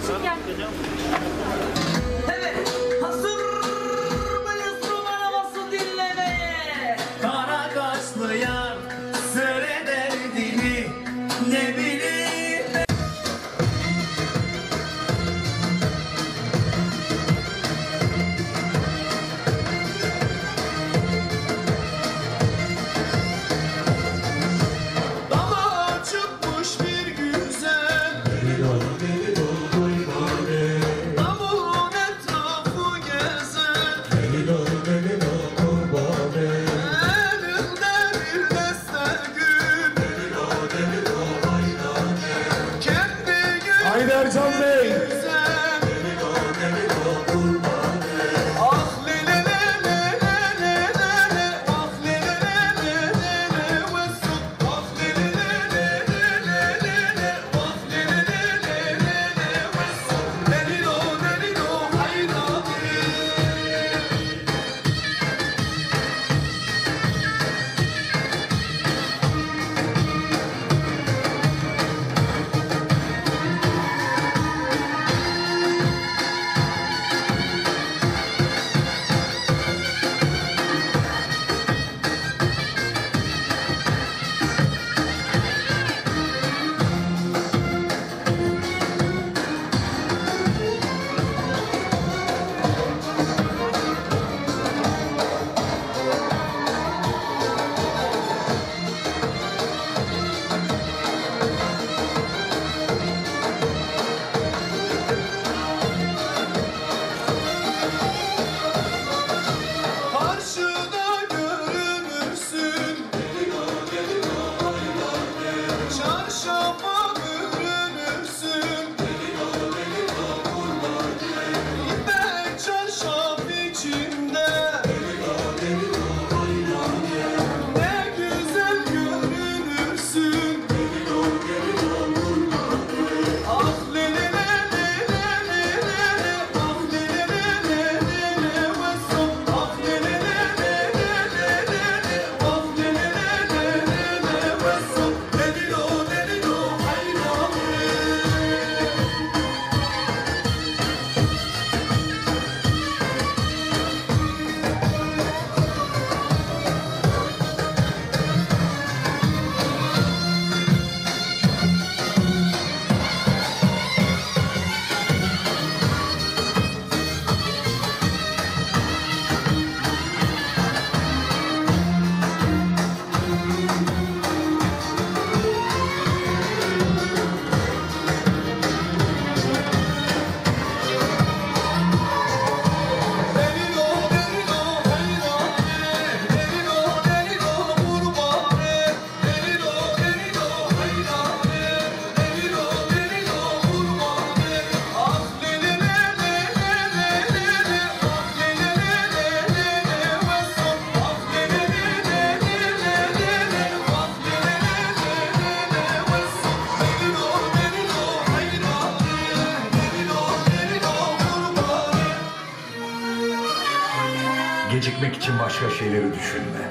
Gel. Evet, hazır mıyız numaramızı dinlemeye? Kara kaşlı yar söyle derdini ne bileyim. Dama çıkmış bir güzel Davulun etrafı gezer Elinde bir deste gül Kendi gül Haydi Ercan Bey. güzel Ah lele lele lele lele Ah lele lele lele Mesut Ah lele lele lele lele Ah lele lele lele Mesut Delilo delilo hayranım Karşıda görünürsün Çarşafa bürünürsün İpek çarşaf içinde Ne güzel görünürsün Ah lele lele lele lele Ah lele lele lele Mesut Ah lele lele lele lele Ah lele lele lele Mesut Delilo delilo hayranım Delilo delilo hayranım Delilo delilo kurbanım Delilo delilo hayranım Delilo delilo kurbanım Ah lele lele lele lele Ah lele lele lele Mesut Ah lele lele lele lele Ah lele lele lele Mesut Delilo delilo hayranım Delilo delilo kurbanım Gecikmek için başka şeyleri düşünme.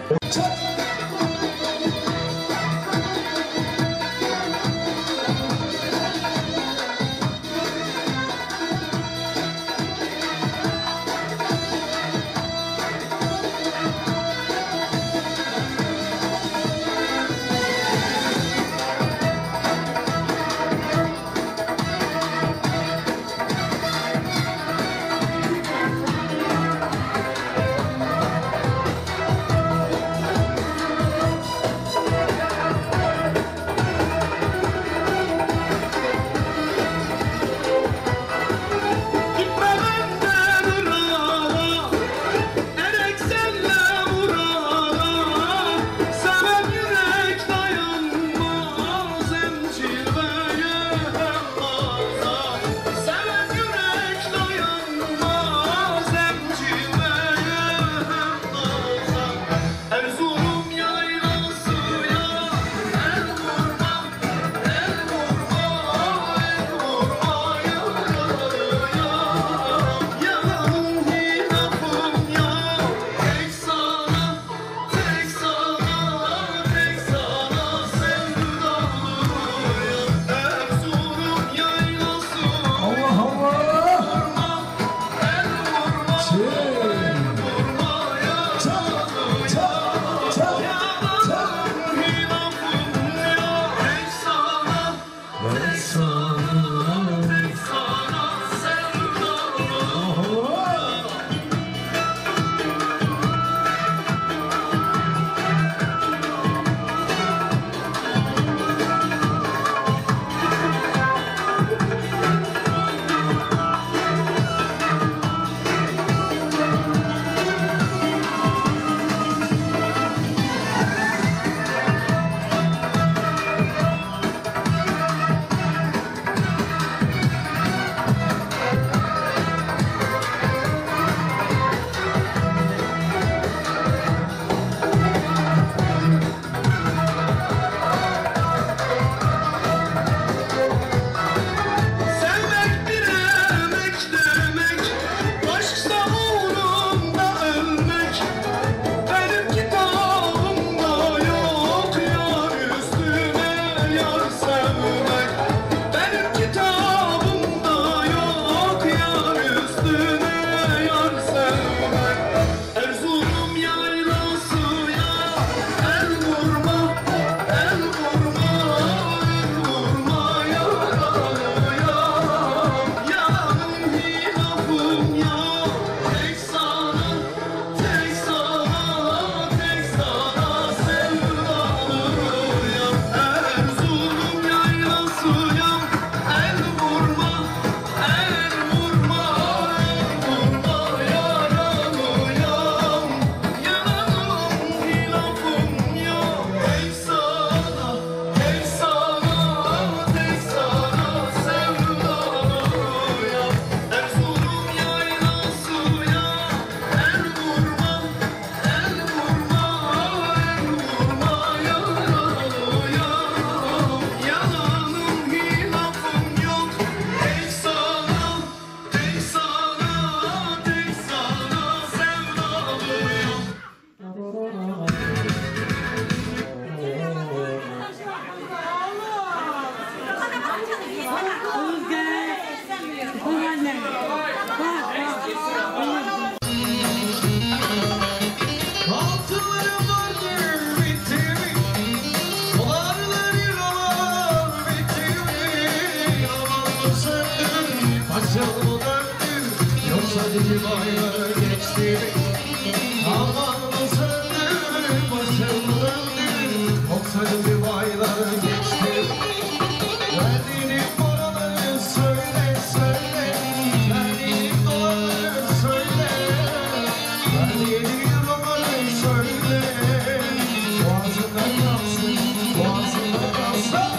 bir bayrağı geçti. Aman söndü başımda, çok sarı bir bayrağı geçti. Verdiğin paraları söyle söyle, verdiğin doları söyle, verdiğin romanı söyle. Boğazında kalsın, boğazında kalsın.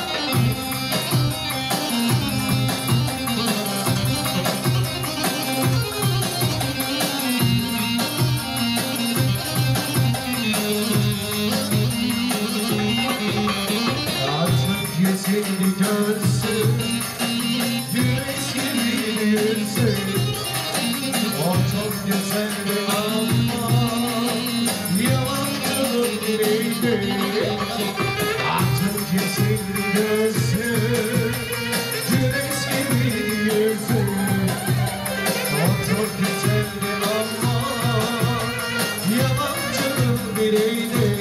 Seni görsün, güneş gibi yüzün. O çok güzel bir ama yalancılık biriydi. Artık seni görsün, güneş gibi yüzün. O çok güzel bir ama yalancılık biriydi.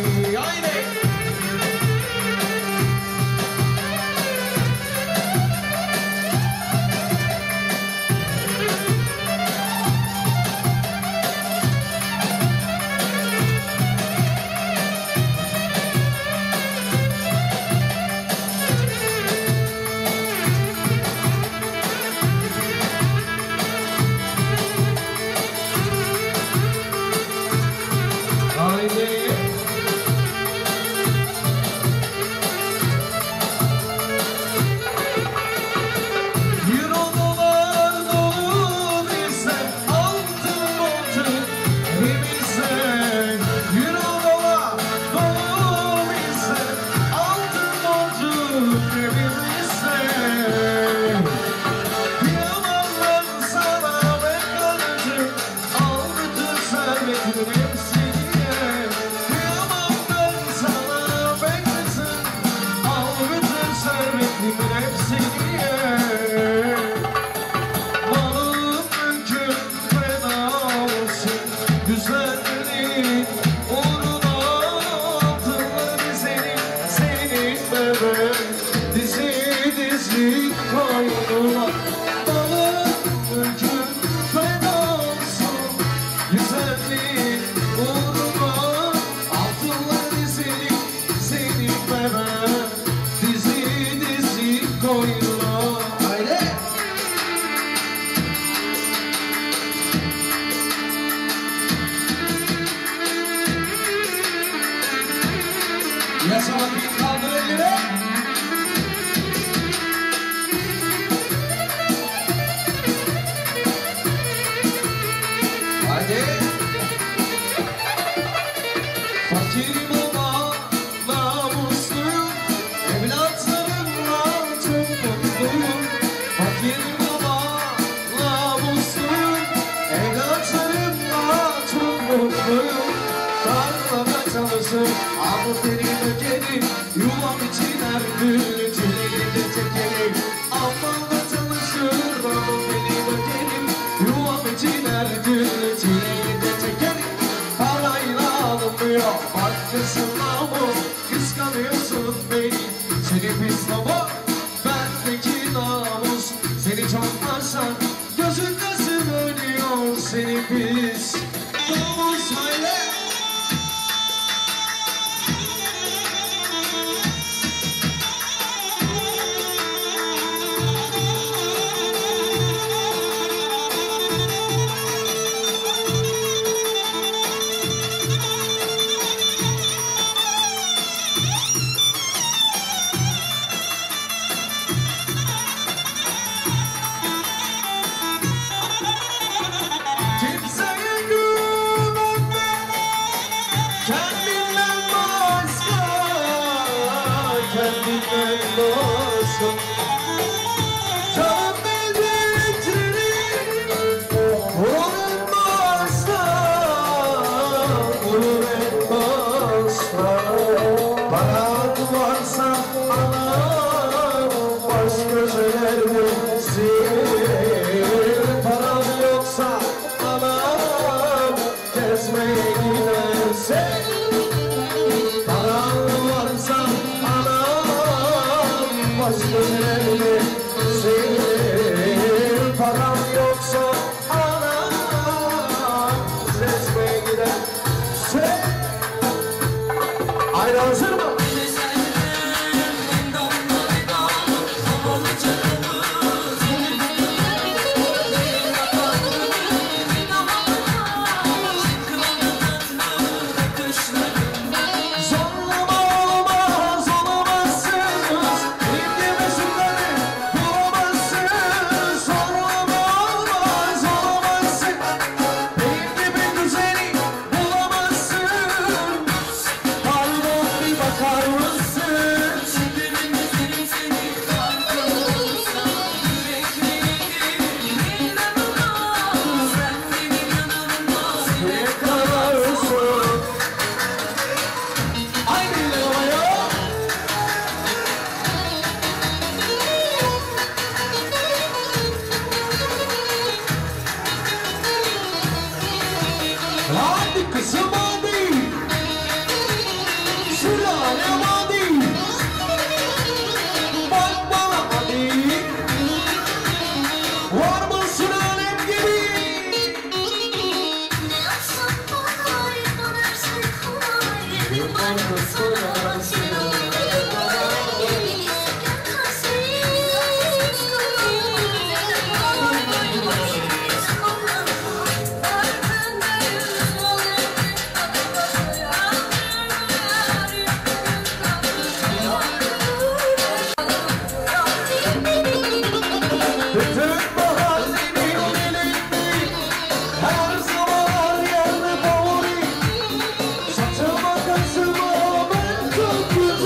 Yaşamak bir kaldır elleri. Hadi. Fakirim ama namusluyum, evlatlarımla çok mutluyum. Fakirim ama namusluyum, evlatlarımla çok mutluyum. Tarlada çalışır, aferin ökerim, yuvam için her gün çileğinde çekerim. Amanla çalışır, aferin ökerim, yuvam için her gün çileğinde çekerim. Parayla alınmıyor, başkasın namus, kıskanıyorsun beni, seni pis baba. Bendeki namus, seni çok aşan, gözün nasıl ölüyor, seni pis namus. Hayle. Param yoksa anam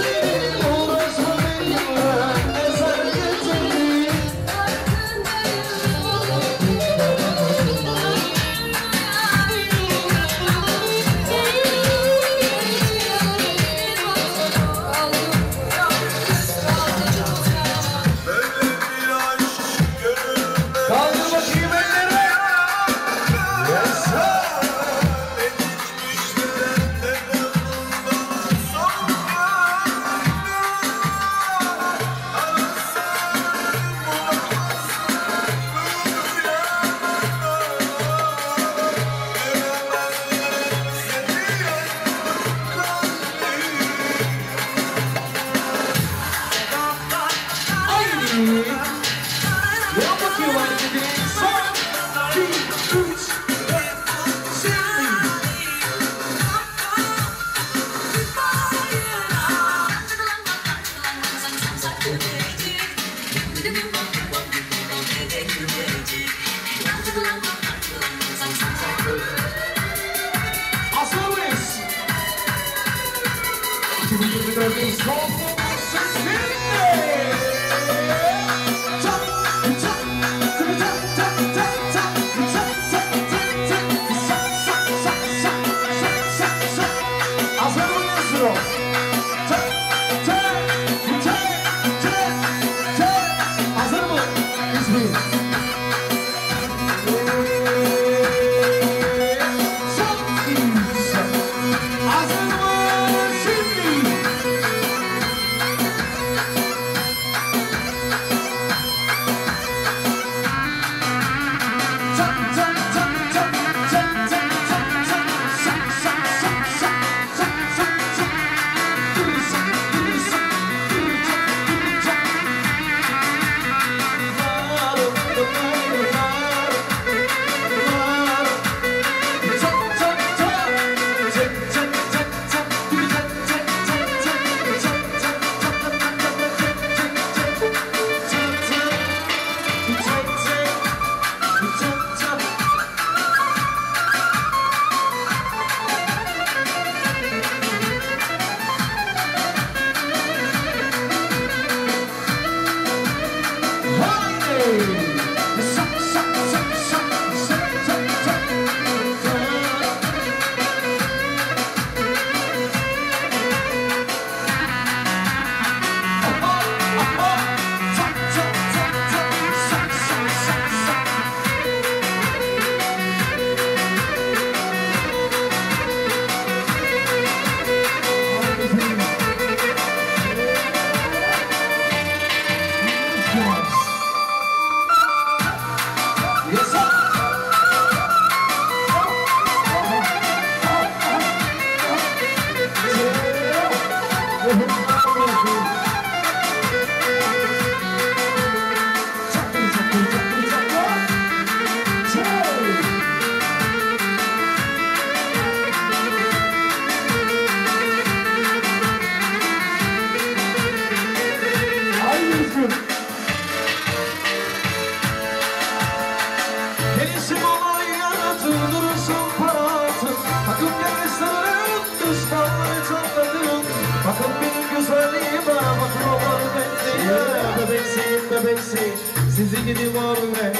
Sizi gidip oraya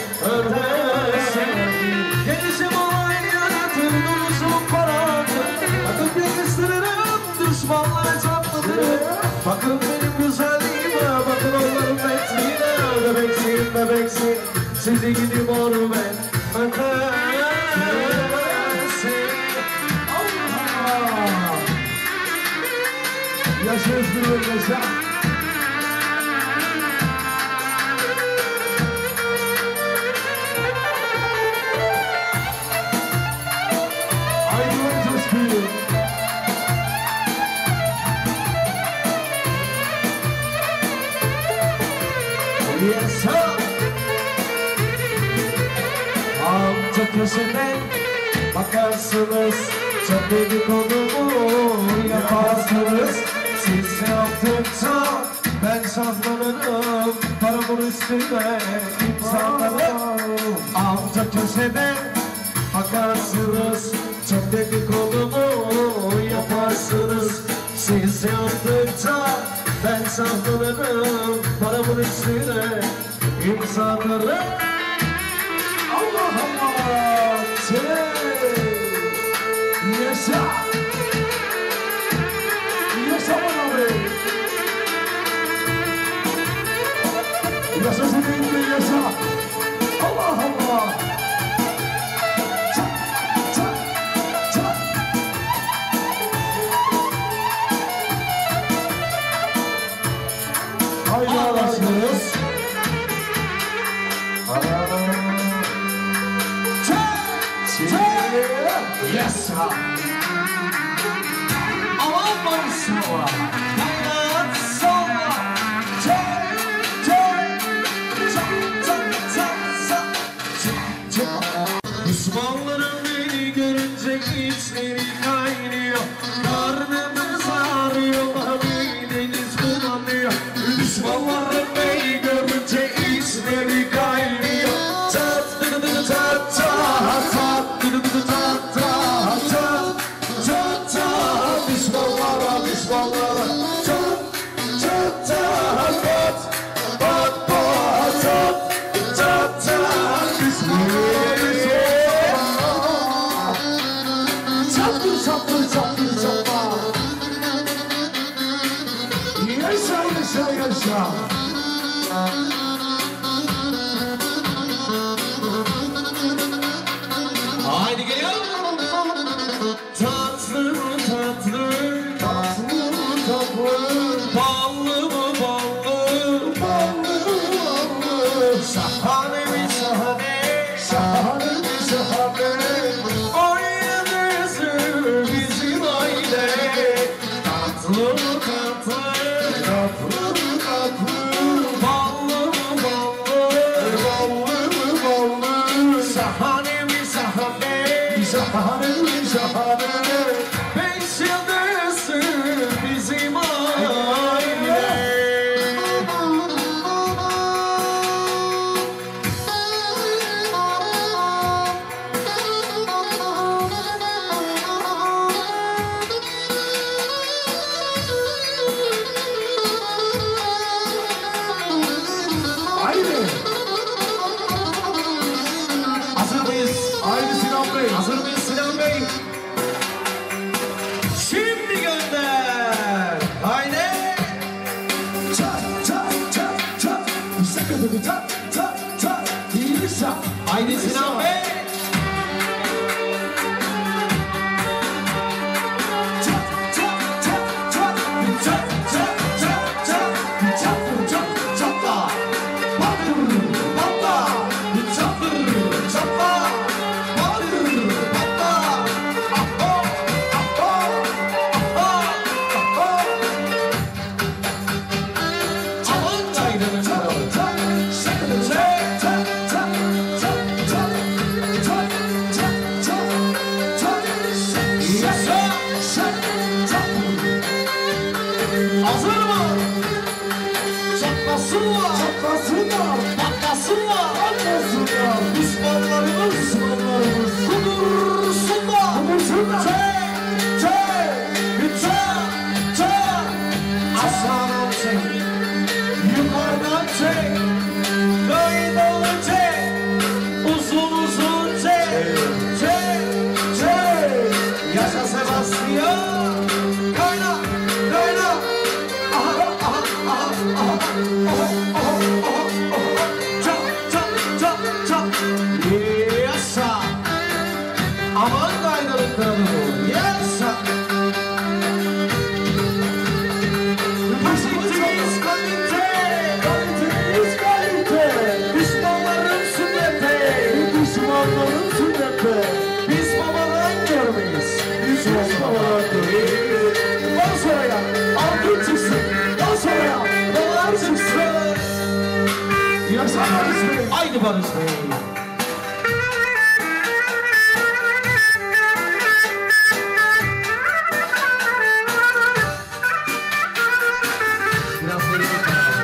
öldürsün. Gelişim olayını yaratır, duruşum paratır. Bakın yakıştırırım, düşmanlara çatlatırım. Bakın benim güzelliğime, bakın onların metliğine. Bebeksin, bebeksin, sizi gidip oraya öldürsün. Allah! Yaşasın bir yaşa. Yes, amca köşeden bakarsınız, çok dedikodumu yaparsınız. Siz yaptıkça ben şahlanırım, paramın üstüne imzalarım. Amca köşeden bakarsınız, çok dedikodumu yaparsınız. Siz yaptıkça saklarım paramın üstüne imzalarım. Allah Allah. Yaşa. Yaşa bana be. Yaşa seninle yaşa. Allah Allah. Çak, çak, çak. Haydi ağlaşıyoruz. Yaşa. Aman barışma. Hayat salla. Düşmanlarım beni görünce içleri kaynıyor. Karnımız ağrıyor, mideniz bulanıyor. Düşmanlarım beni görünce içleri kaynıyor. Tat tat tat tat tat tat tat tat tat. Düşmanlara düşmanlara tat tat tat tat pat pat tat tat tat. Düşmanlara çaptır çaptır çaptır çaptır. Yaşa yaşa yaşa. Haydi geliyor. Tatlı tatlı tatlı tatlı. Ballı mı ballı ballı ballı. Şahane mi şahane şahane mi şahane. Bizim aile tatlı tatlı tatlı tatlı. Ballı mı ballı ballı mı ballı. Şahane mi şahane şahane mi şahane. Beş yıldızlı bizim aile. Hazır mıyız? Haydi Sinan Bey. Hazır mıyız Sinan Bey? Şimdi gönder. Haydi. Çat çat çat çat. Sakın çat çat çat. İyiyse. Haydi Sinan Bey. Çat çat çat çat. Çat çat çat çat. Çat çat çatla. Patır patla. Çatır çatla. Patır patla. Aho aho aho aho. Aman çaydanın kralı. Sakın çat çat çat çat çat çat çat çat çat. Yaşa çat çat. Hazır mı? Çatlasın var. Çatlasın var. Patlasın var. Patlasın var. Düşmanlarımız düşmanlarımız kudursun var. Kudursun var. Çek çek çek çek. Aşağıdan çek. Yukarıdan çek. Kaydalı çek. Uzun uzun çek. Çek çek. Yaşa Sebastian. Kayna kayna. Aha aha aha aha. Aha aha aha aha. Çak çak çak çak. Yaşa. Aman kaynalı kralı. Yaşa. Kalite, kalite, kalite. Düşmanların sünneti, düşmanların sünneti. Biz babadan görmeyiz, biz babadan görmeyiz. Daha sonra ya, altın çıksın. Daha sonra ya, dolar çıksın. Yaşa Barış Bey. Haydi Barış Bey. Biraz geri bakalım.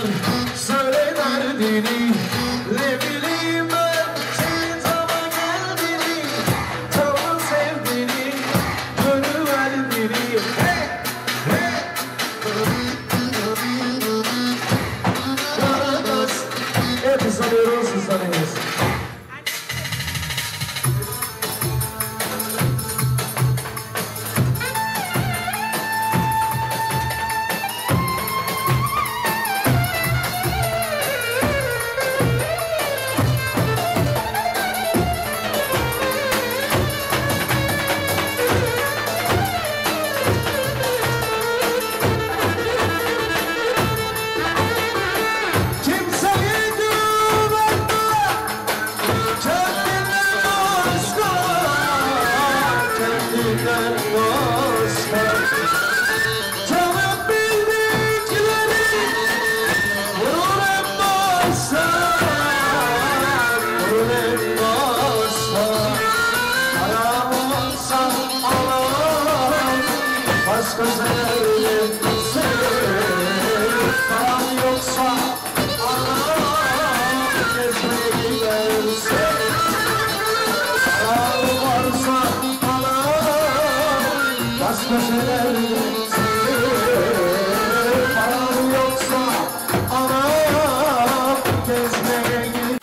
söyle derdini. Ne bileyim ben senin tama geldiğini, tamı sevdiğini, görüverdiğini. Hey, hey. Hep sanıyoruz, sanıyoruz. Başka severim param yoksa anam gezmeye gidersin. Param varsa anam başka severim param yoksa anam gezmeye gidersin.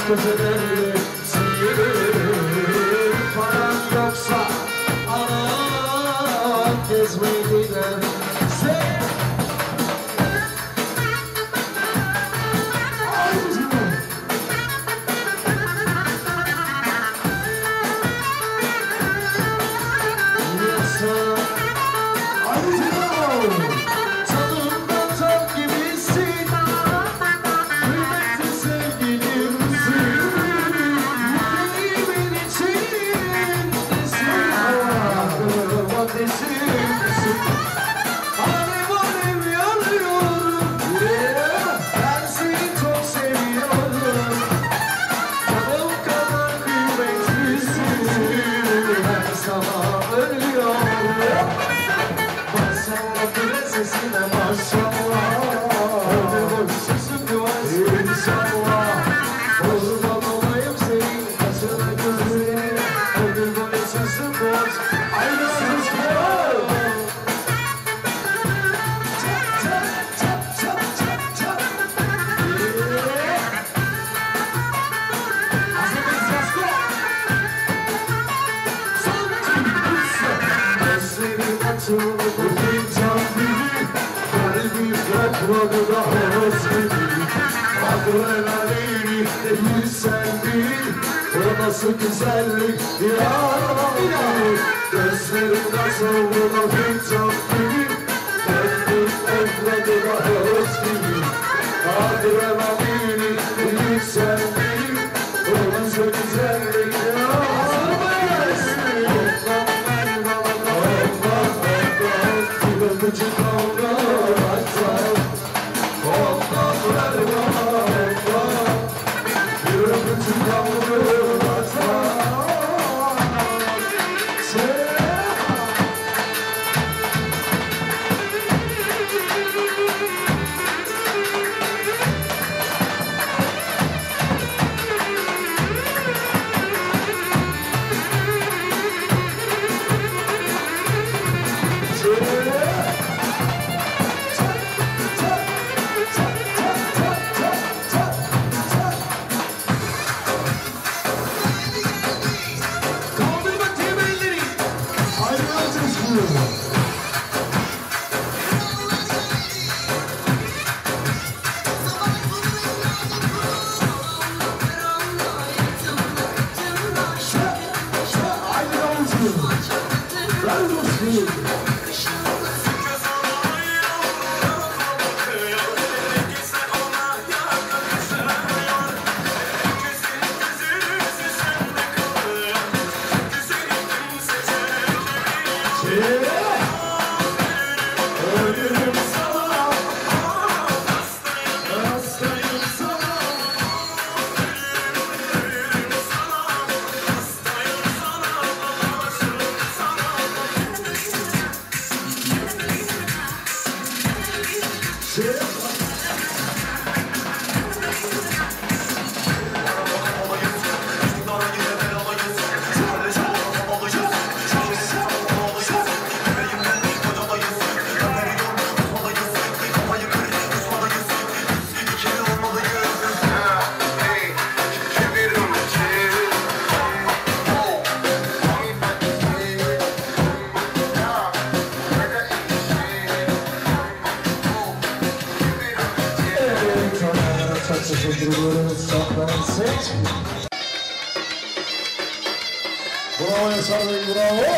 gözlerle seyir. Paran yoksa ana gezmeye gider. Nasıl güzellik ya, gözlerim nasıl buna fincan gibi, gönlüm enfladı da hırs gibi. Adrenalini yükseldim, o nasıl güzellik ya. Oklan ver bana, oklan, bir öpücük kavga açsam. Oklan ver bana, oklan, bir öpücük kavga açsam. Bravo Yaşar Bey, bravo.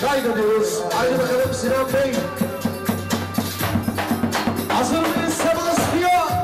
kaydediyoruz. Haydi bakalım Sinan Bey. Hazır mıyız Sebastian?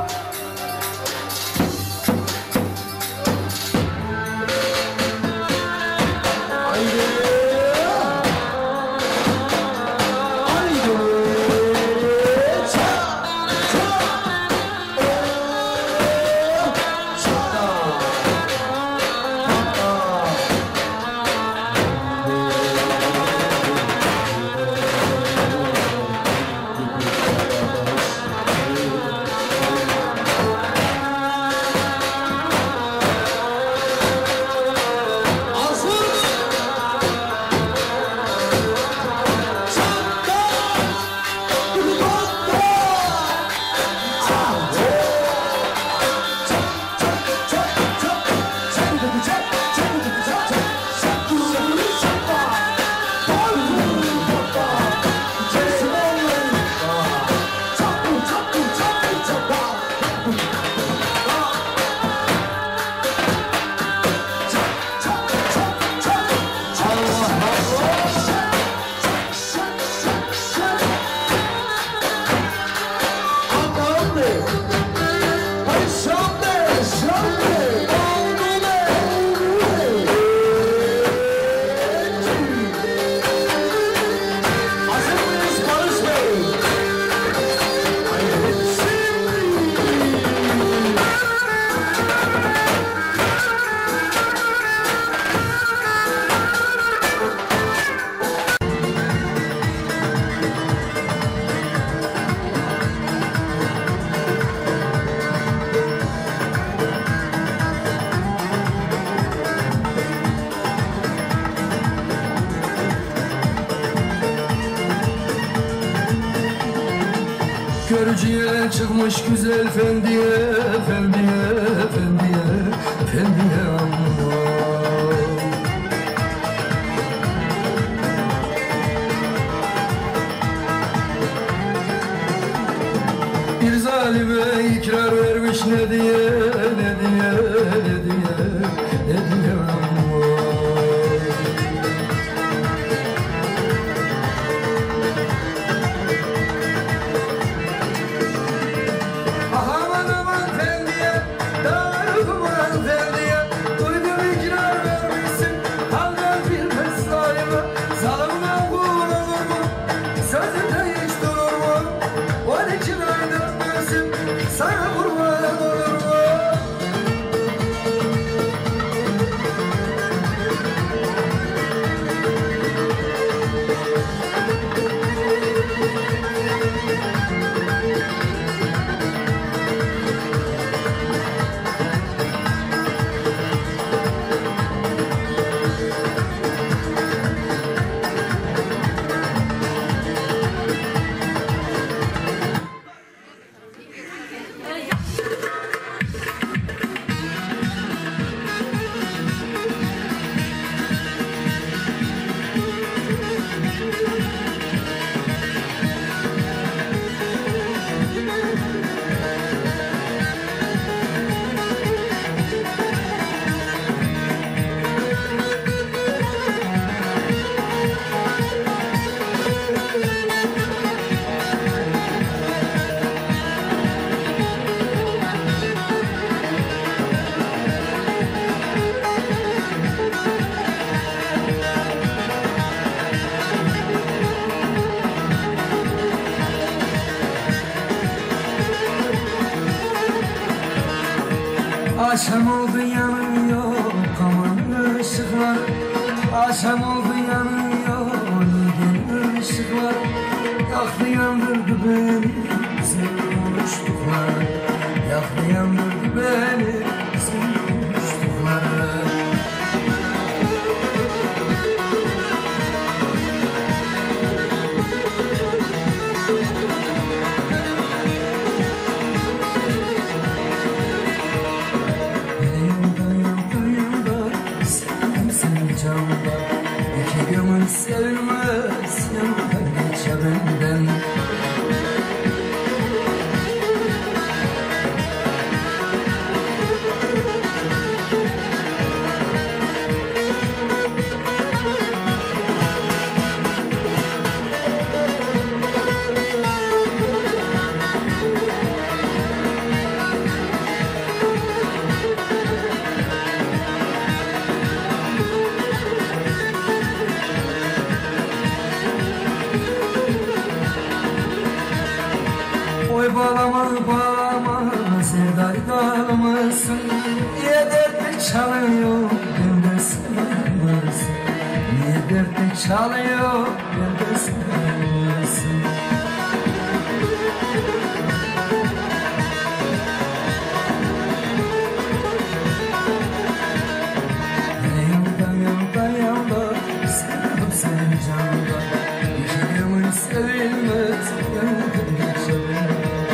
Görücüye çıkmış güzel efendiye, efendiye, efendiye, efendiye Allah. Bir zalime ikrar vermiş ne diye, ne diye, ne diye, ne diye Allah. Akşam oldu yanıyor aman ışıklar. Akşam oldu yanıyor neden ışıklar. Yaktı yandırdı beni sen konuştuklar. Yaktı yandırdı beni sen konuştuklar. Sevmez yandan geçe benden. çalıyor yıldızlarısın. Yanda sevdim seni canımda. İki yılın sevilmez yandım geçelim.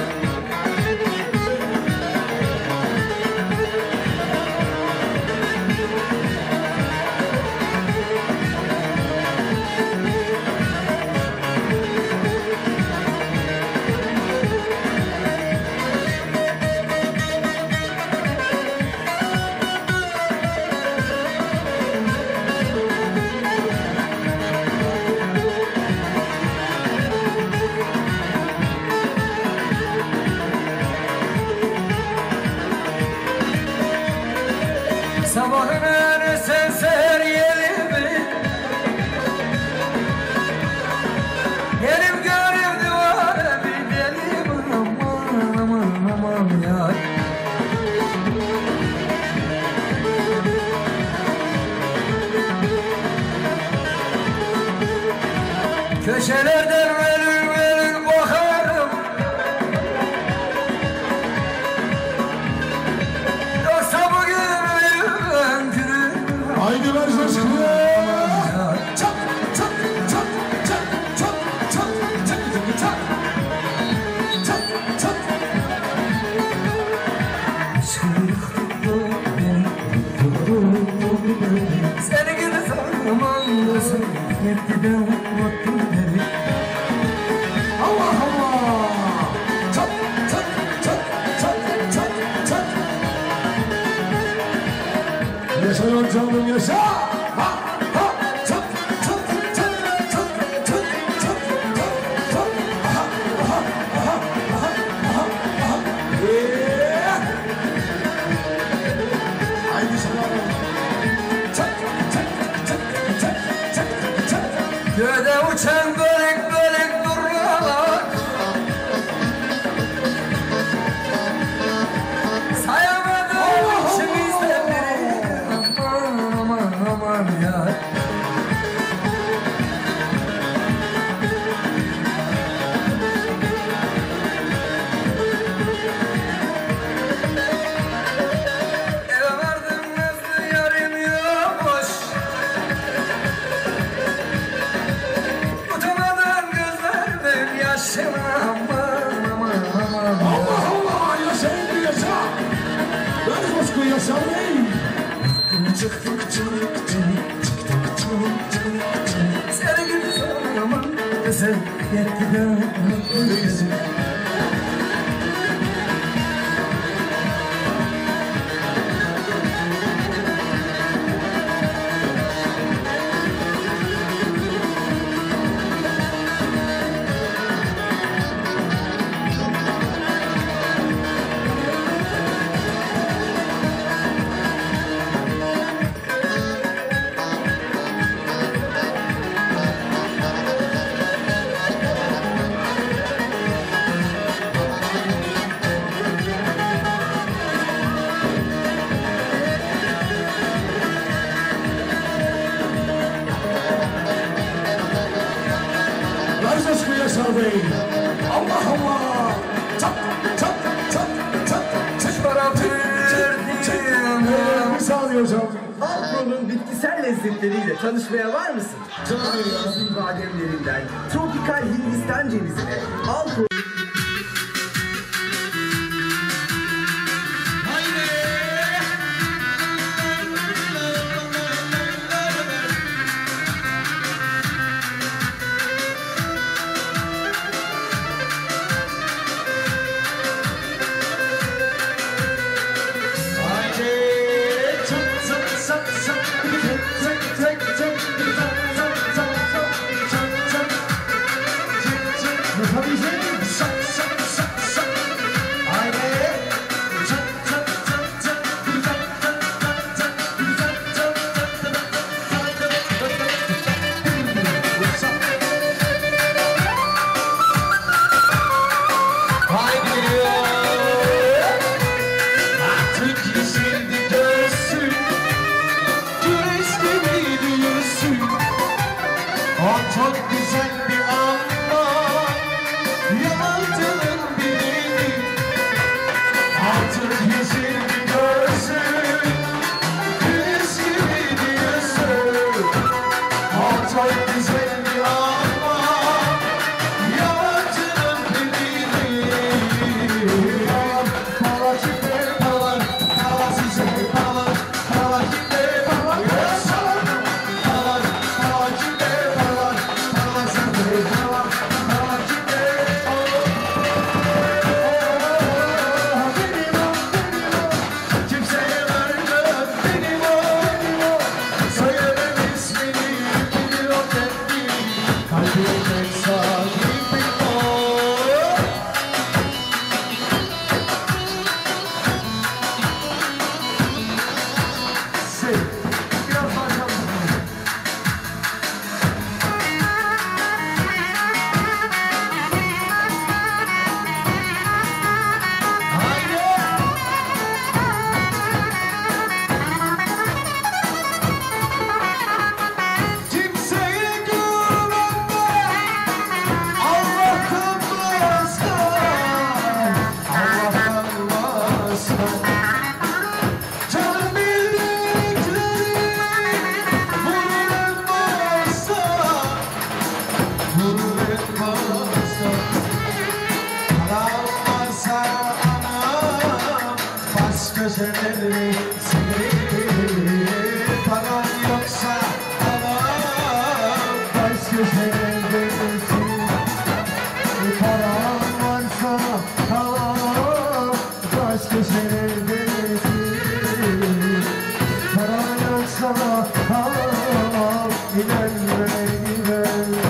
Sabahın ersen ser yerimi, yerim görüm duvara bir delim. Aman aman aman ya. Köşelerden verir verir bakarım. Yoksa bugün ölüm gülüm. Haydi ver coşkuyu. Çak çak çak çak çak çak çak çak çak çak. Seni gibi sanmamdasın. Yettiden unuttum beni. Allah Allah. Çak çak çak çak çak çak. Yaşa canım yaşa. Ha ha çak çak çak çak çak çak çak çak. Aha aha aha aha aha aha. Haydi sana. Çak çak çak çak çak çak. Göğde uçan bölük bölük durmalar. Sayamadım içimizden biri. Aman aman aman ya. Eve vardım nazlı yarım yokmuş. Utamadan gözlerimin yaşına. Aman aman aman ya. Allah Allah yaşa indi yaşa. Ver coşkuyu yaşa bey. Çık çık çık çık çık çık çık. Seni gibi sanmam sen yettiden mutluyum. Ver coşkuyu yaşa bey. Allah Allah. Çak çak çak çak çak. Para Bir verdim. saniye hocam. Afro'nun bitkisel lezzetleriyle tanışmaya var mısın? Canlı bademlerinden tropikal Hindistan cevizine Afro... Şak O çok güzel bir anda yalancının birini artık yüzünü görsün güneş gibi diyorsun. O çok güzel bir anda yalancının birini Pala kimde pala, pala size pala, pala kimde pala, pala, pala kimde pala, pala size pala, pala kimde benim o, kimseye vermem benim o, söylemem ismini bilir o kendi, kalbime sahibim o. Biraz daha çalalım. Haydi! Kimseye güvenme, Allah'tan başka, Allah'tan başka. Canım bildikleri vurur en başta, vurur en başta. Param varsa anam, başka şeyleri severim. Param yoksa anam, başka şeyleri severim. Param varsa anam, başka şeyleri severim. Param yoksa anam, gidenlere giderim.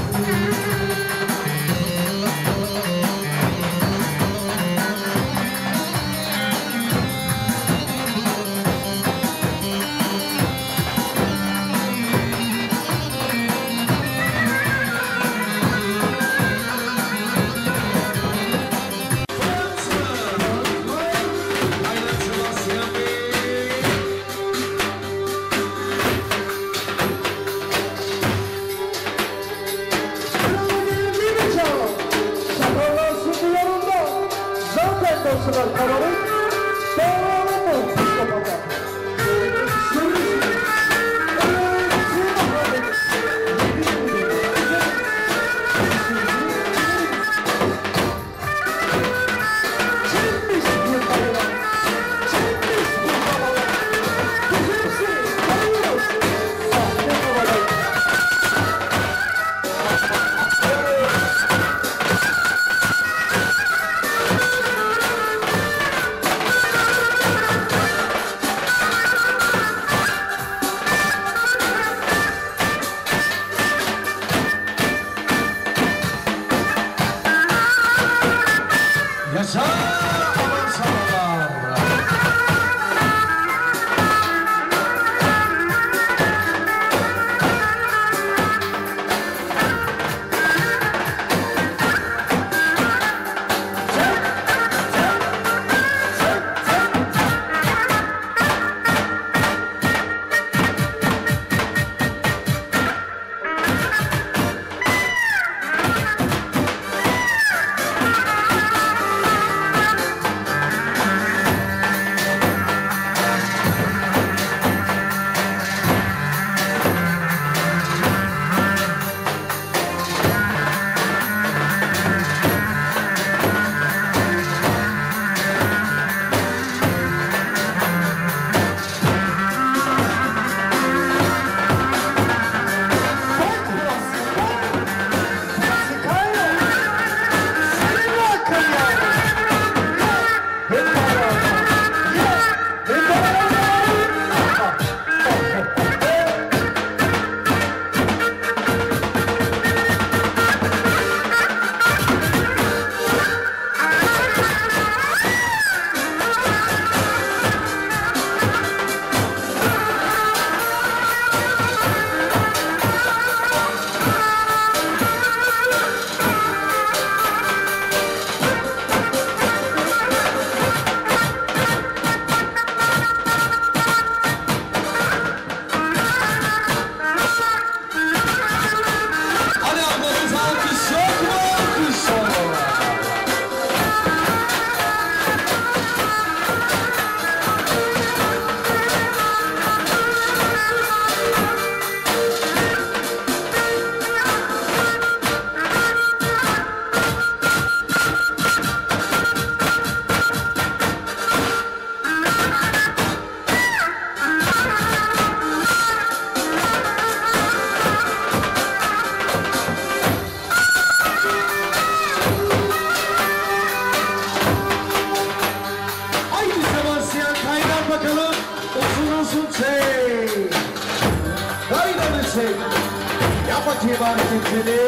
Yap bakayım hareketleri.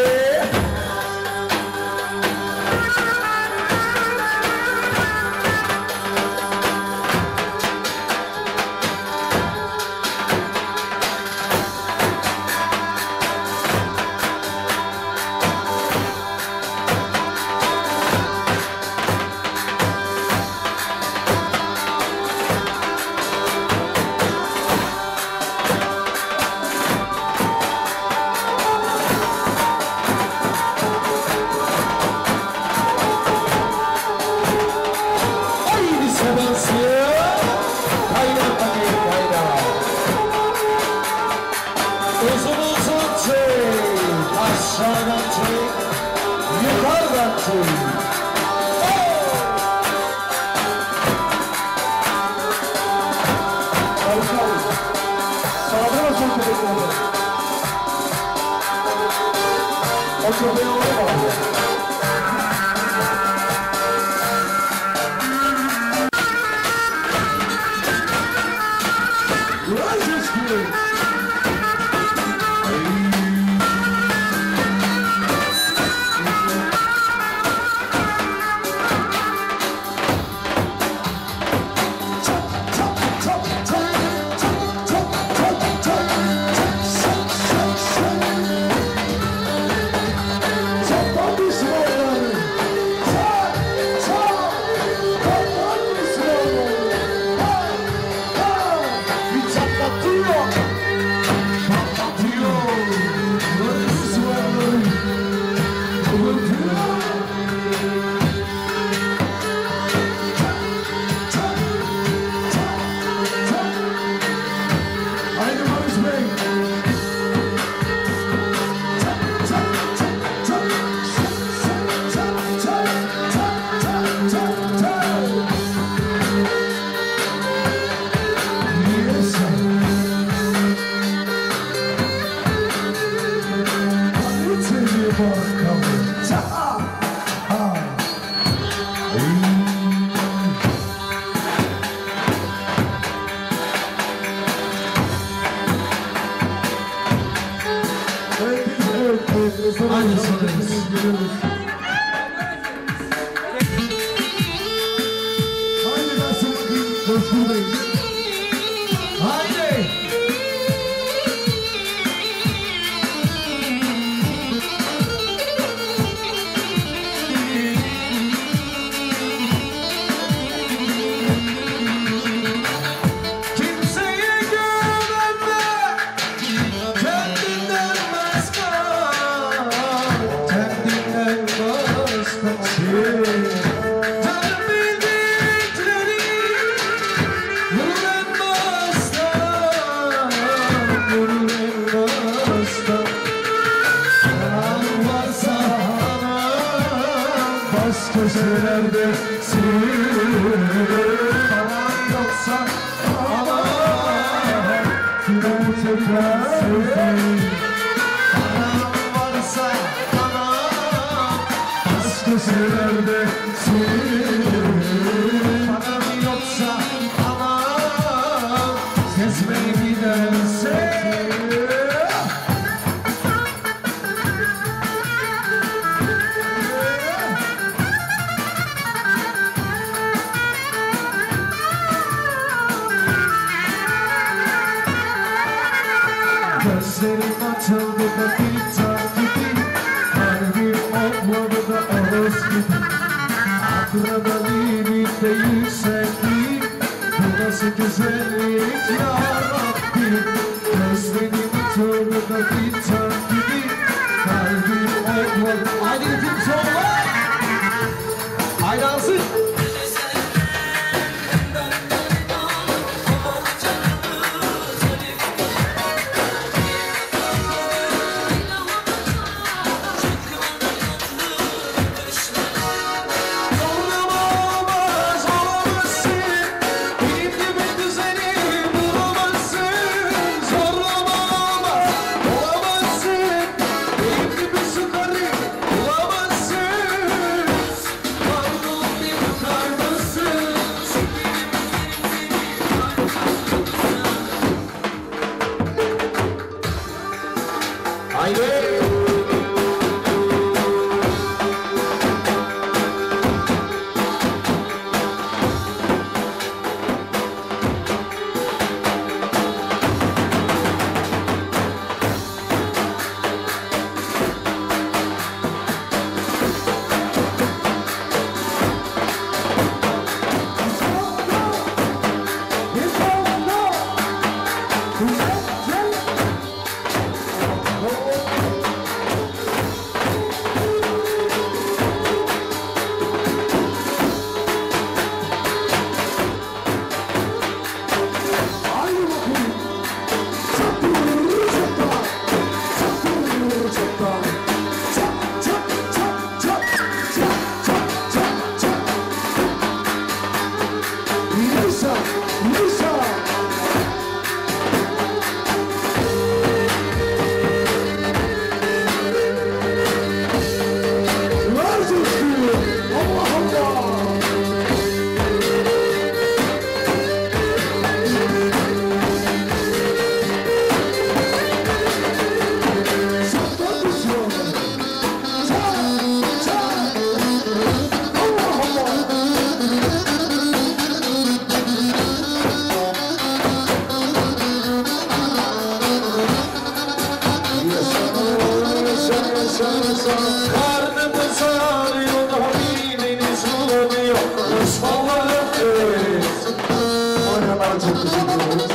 Karnımız ağrıyor da midemiz bulanıyor. Osmanlı'nın evet. Oynalar çok teşekkür ederiz.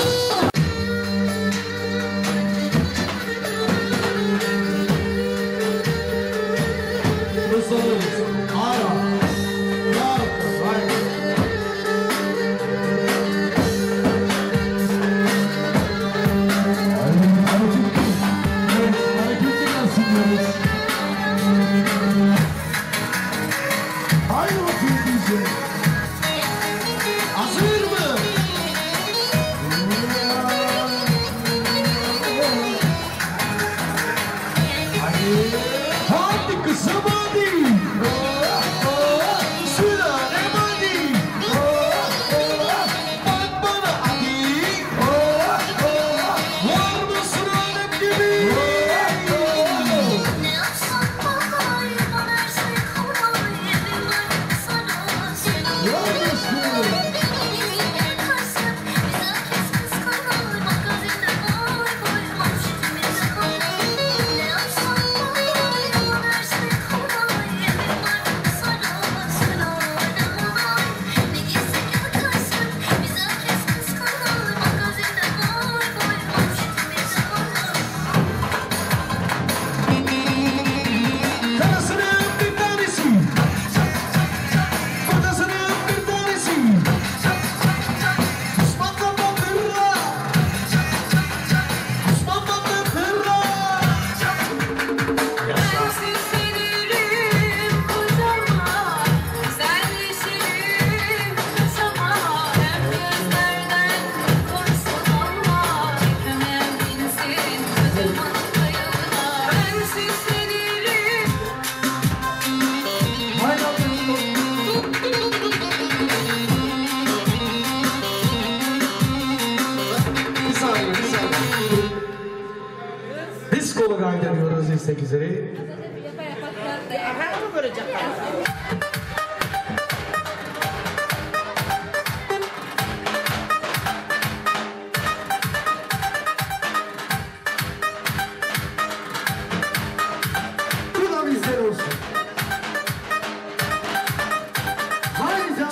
Diskolu kaydediyoruz istek üzere. Bu da bizden olsun. Haydi canım.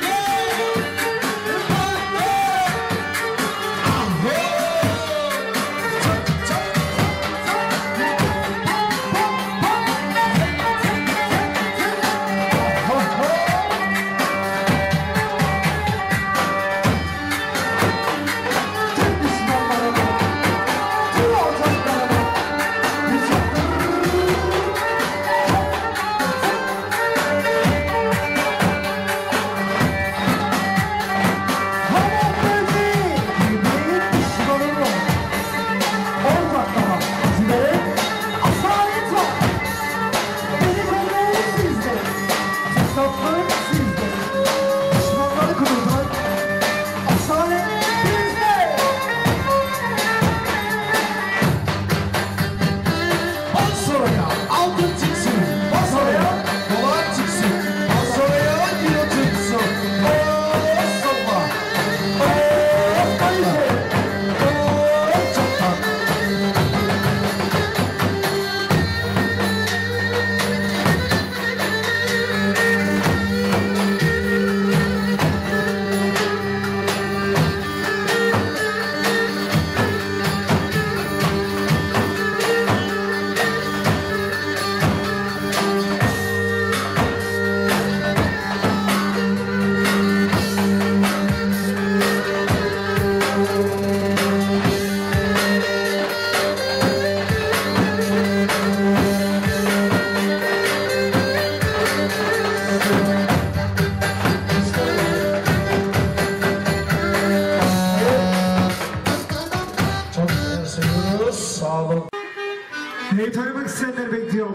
Neyi tanımak isteyenler bekliyor.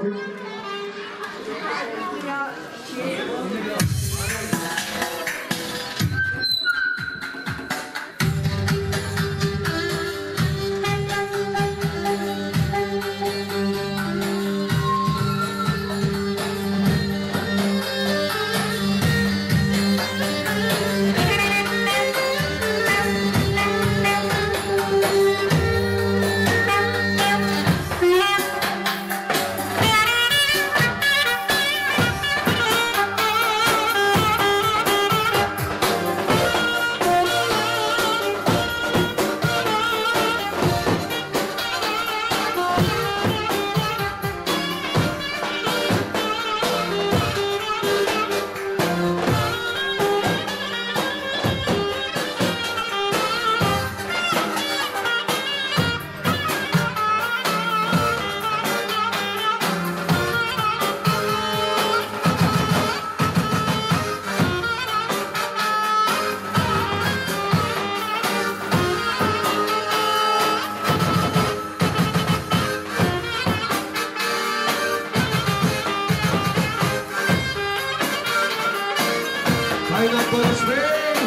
Yeah. Barış Bey.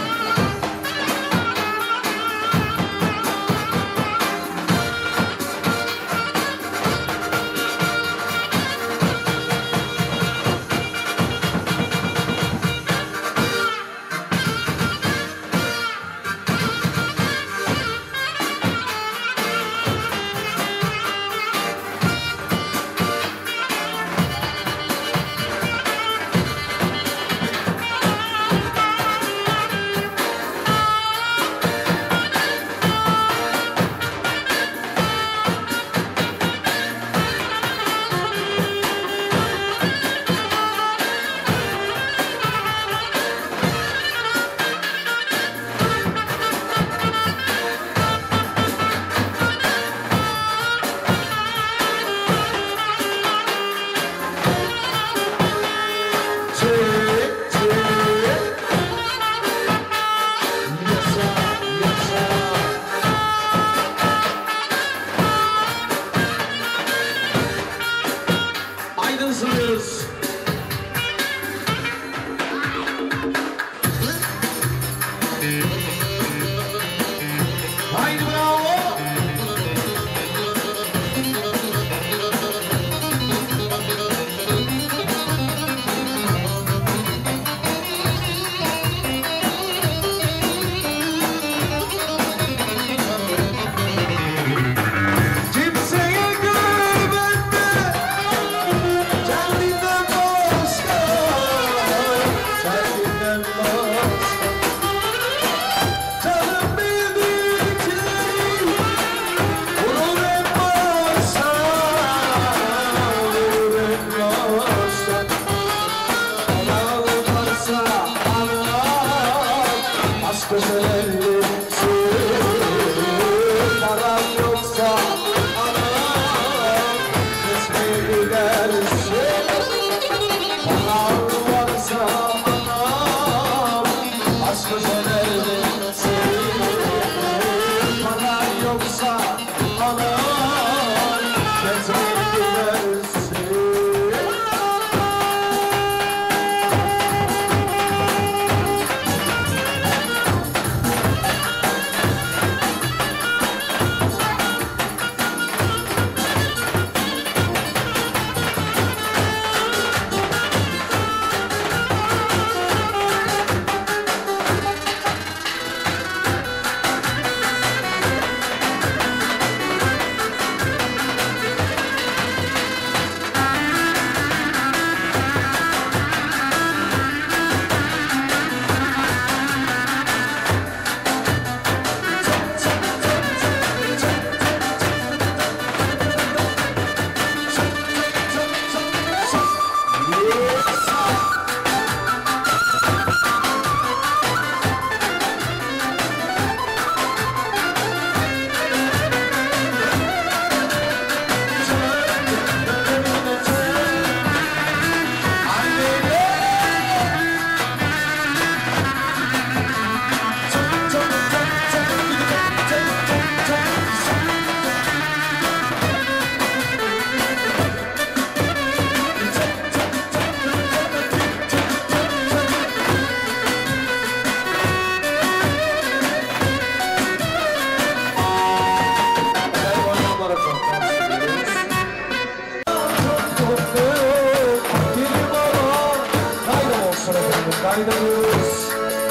Kaydırıyoruz.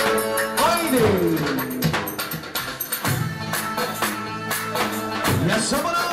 Haydi. Yaşa bravo.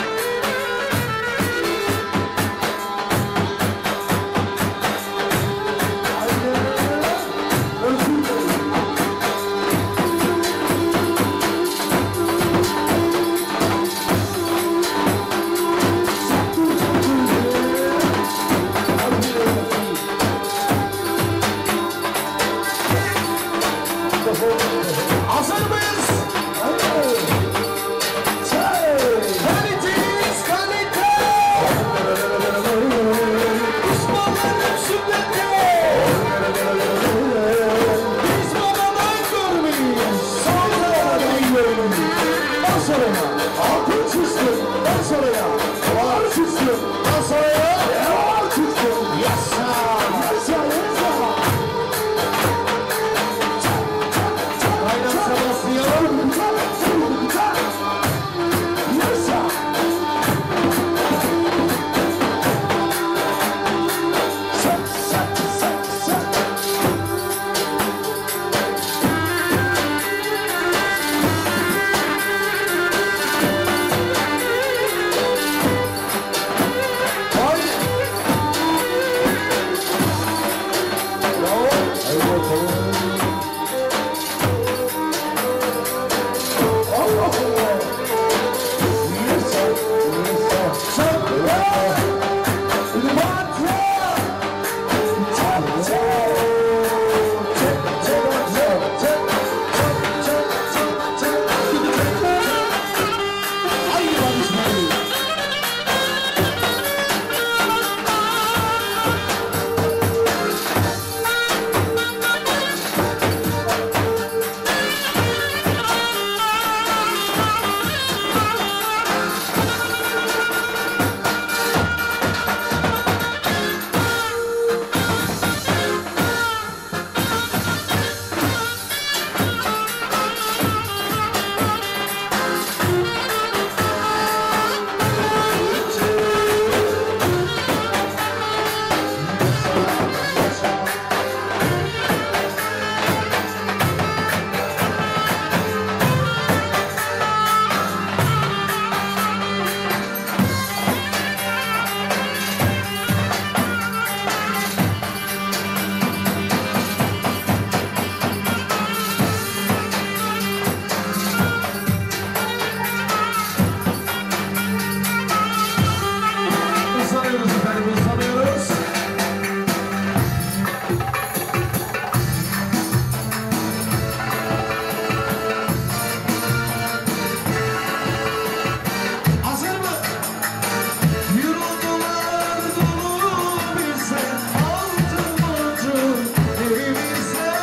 Hazır mıyız? Kaliteniz kalite. Osmanlı'nın sünneti. Biz babadan görmeyiz. Sonra değiyorum. Ben soraya altın çizdim. Ben soraya var çizdim. Ben soraya var çizdim. Yaşa. Yaşa. Yaşa. alkışlarımızı alıyoruz. Hazır mı? Yurdular dolu bize, altın ucu evimize.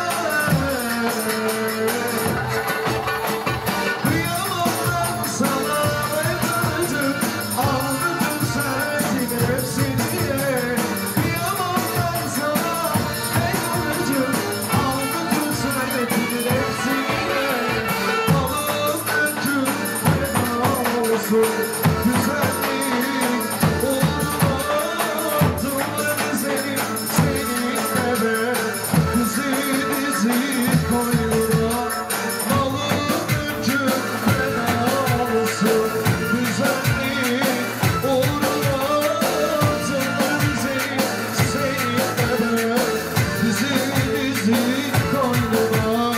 Kıyamam ben sana ömrüm, aldım servetini hepsini. Kıyamam ben sana ömrüm, aldım servetini hepsini. Alım ömrüm feda olsun, güzellik uğruna tımları seninle be. Kızı dizi koynuna, alım ömrüm feda olsun, güzellik uğruna tımları seninle be. Kızı dizi koynuna.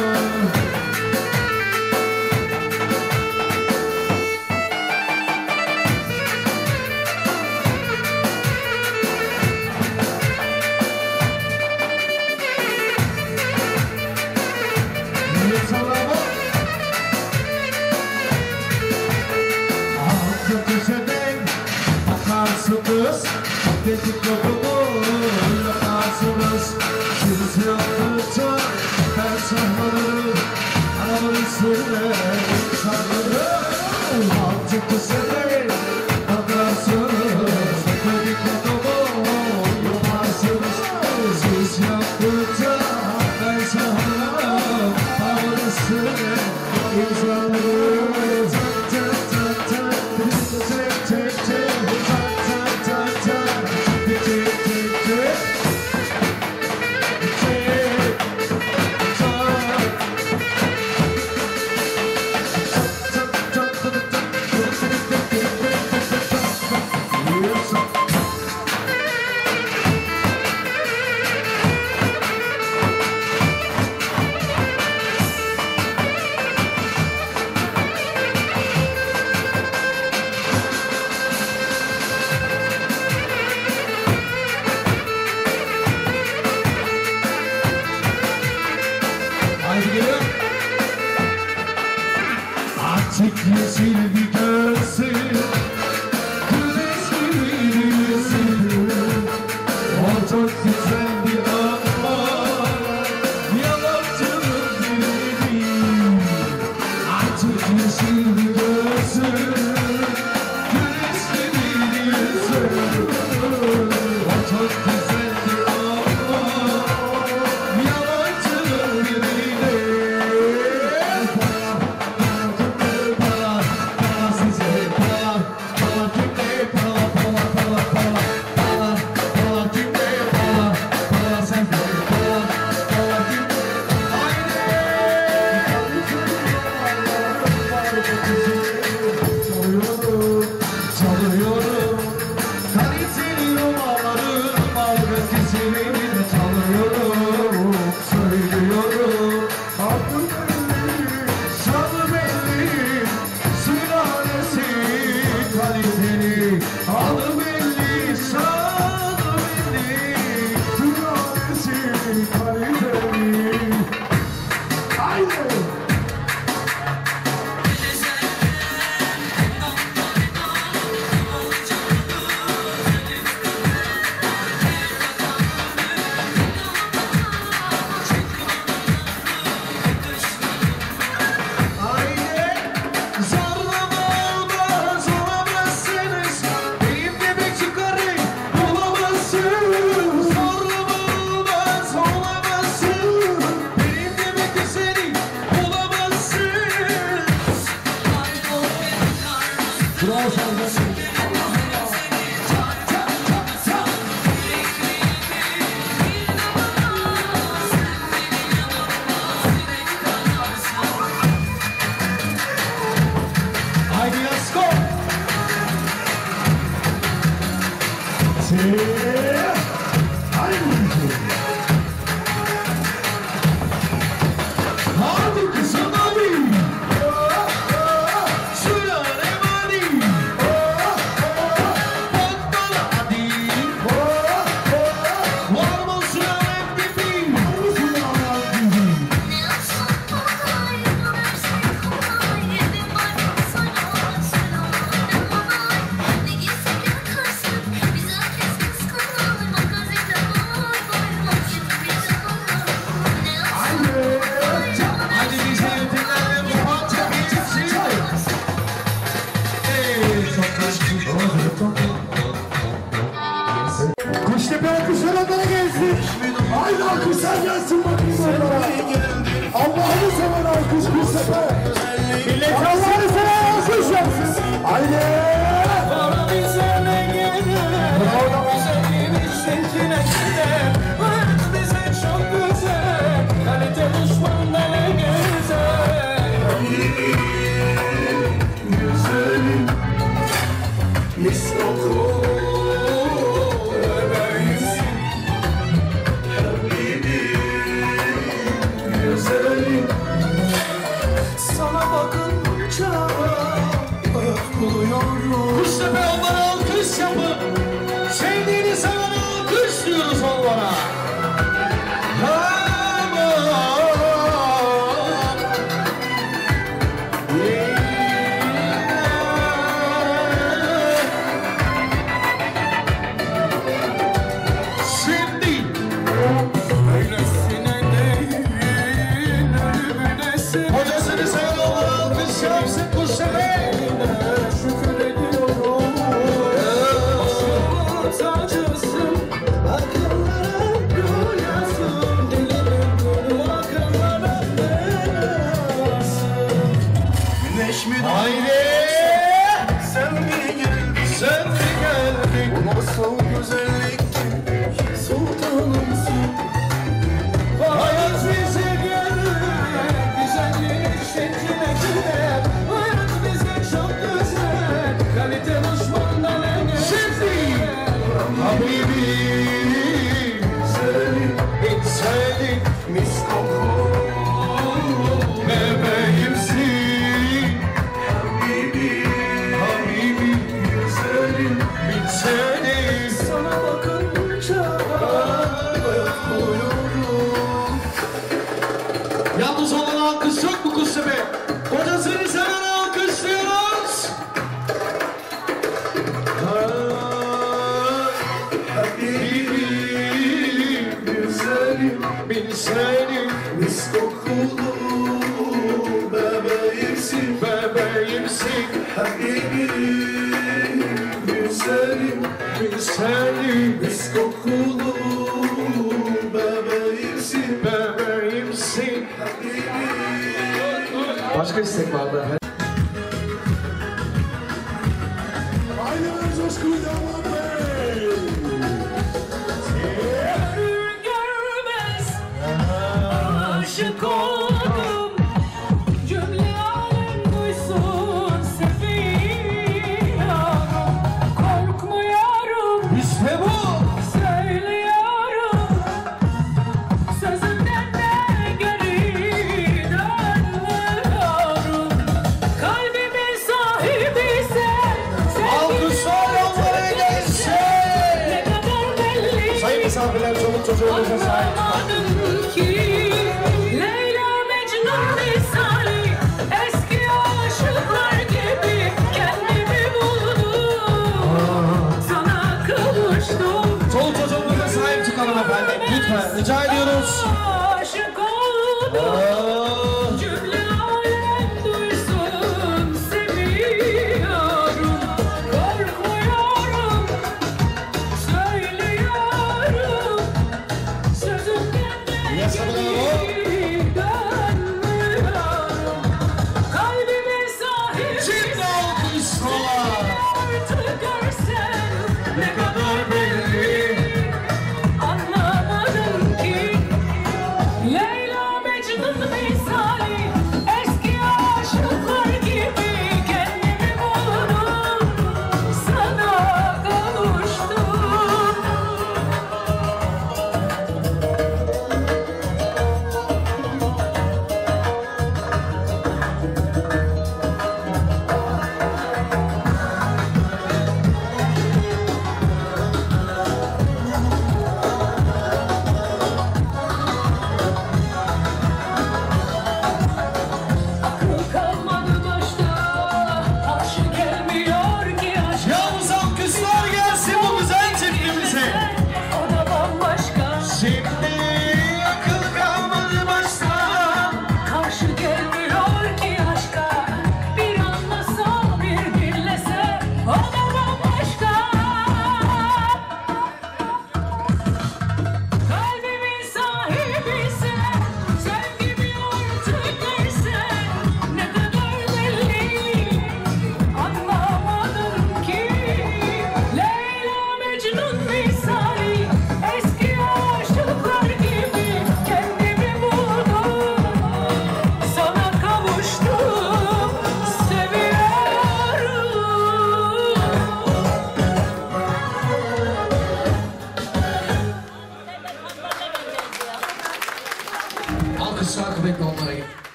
Altı köşeden bakarsınız, dedikodumu yaparsınız. Siz yaptıkça ben saklanırım, arabanın üstüne saklanırım. Altı köşeden bakarsınız, dedikodumu yaparsınız. Siz yaptıkça ben saklanırım, arabanın üstüne saklanırım. Haydi geliyor. Artık yeşil bir görsün, güneş gibi yüzün. O çok güzel bir an var, yalancılık değil. Artık yeşil bir görsün, güneş gibi yüzün. O çok güzel bir an var, yalancılık değil. Çalıyorum, kaliteli romanların markasını çalıyorum, söylüyorum. Aklım belli, şanı belli, sülalesi kaliteli. Adı belli, şanı belli, sülalesi kaliteli. Haydi! Kuştepe alkışlar onlara gelsin. Haydi alkışlar gelsin bakayım onlara. Allah'ını seven alkış Kuştepe. Millet Allah'ını seven alkış yapsın. Haydi. Bana bize ne gelir? Güzelim içtekine gider. Hayat bize çok güzel. Kalite düşmanda ne güzel. Güzelim mis koku bebeğimsin Habibi güzelim Sana bakınca hayat buluyorum. Kuştepe onlara alkış yapın. Sevdiğini sevene alkış diyoruz onlara. Şimdi öylesine değil, ölümüne sev. Hocasını seven onlara alkış yapsın Kuştepe. Şükür ediyorum. Tacısın, akıllara rüyasın. Dilimin gülü akıllara rüyasın. Güneş mi Haydi! sen mi geldin Sen mi geldin? Bu nasıl güzellik sultanımsın Hayat bize gelir, güzelliğin şekline gider. Hayat bize çok güzel, kalite düşmandan en güzel. Habibi, Güzelim güzelim, mis koku bebeğimsin. Habibi Habibi, güzelim güzelim. sana bakınca hayat buluyorum Yalnız olan alkış yok mu Kuştepe? Kocasını seven alkışlıyoruz. Habibi güzelim Bilseydim mis kokulu bebeğimsin bebeğimsin. Habibi güzelim Bilseydim mis kokulu bebeğimsin bebeğimsin. Başka istek var mı? Haydi ben coşkulu damat bey. Görmez aşık oldum. Cümle alem duysun seviyorum. Korkmuyorum, İşte bu. söylüyorum. Sözümden de geri dönmüyorum. Kalbimin sahibi sen. Alkışlar onlara gelsin. Ne kadar belli. Sayın misafirler, çoluk çocuğumuza sahip. Anlamadım ki Leyla Mecnun misali eski aşıklar gibi kendimi buldum. Sana kavuştum. Çoluk çocuğumuza sahip çıkalım efendim. Lütfen rica ediyoruz. Aşık oldum. Cümle alem duysun seviyorum. Korkmuyorum. Söylüyorum. Sözümden de Yes, bravo. geri dönmüyorum. Kalbimin sahibi Şimdi alkışlar. artık görsen ne kadar belli. Anlamadım ki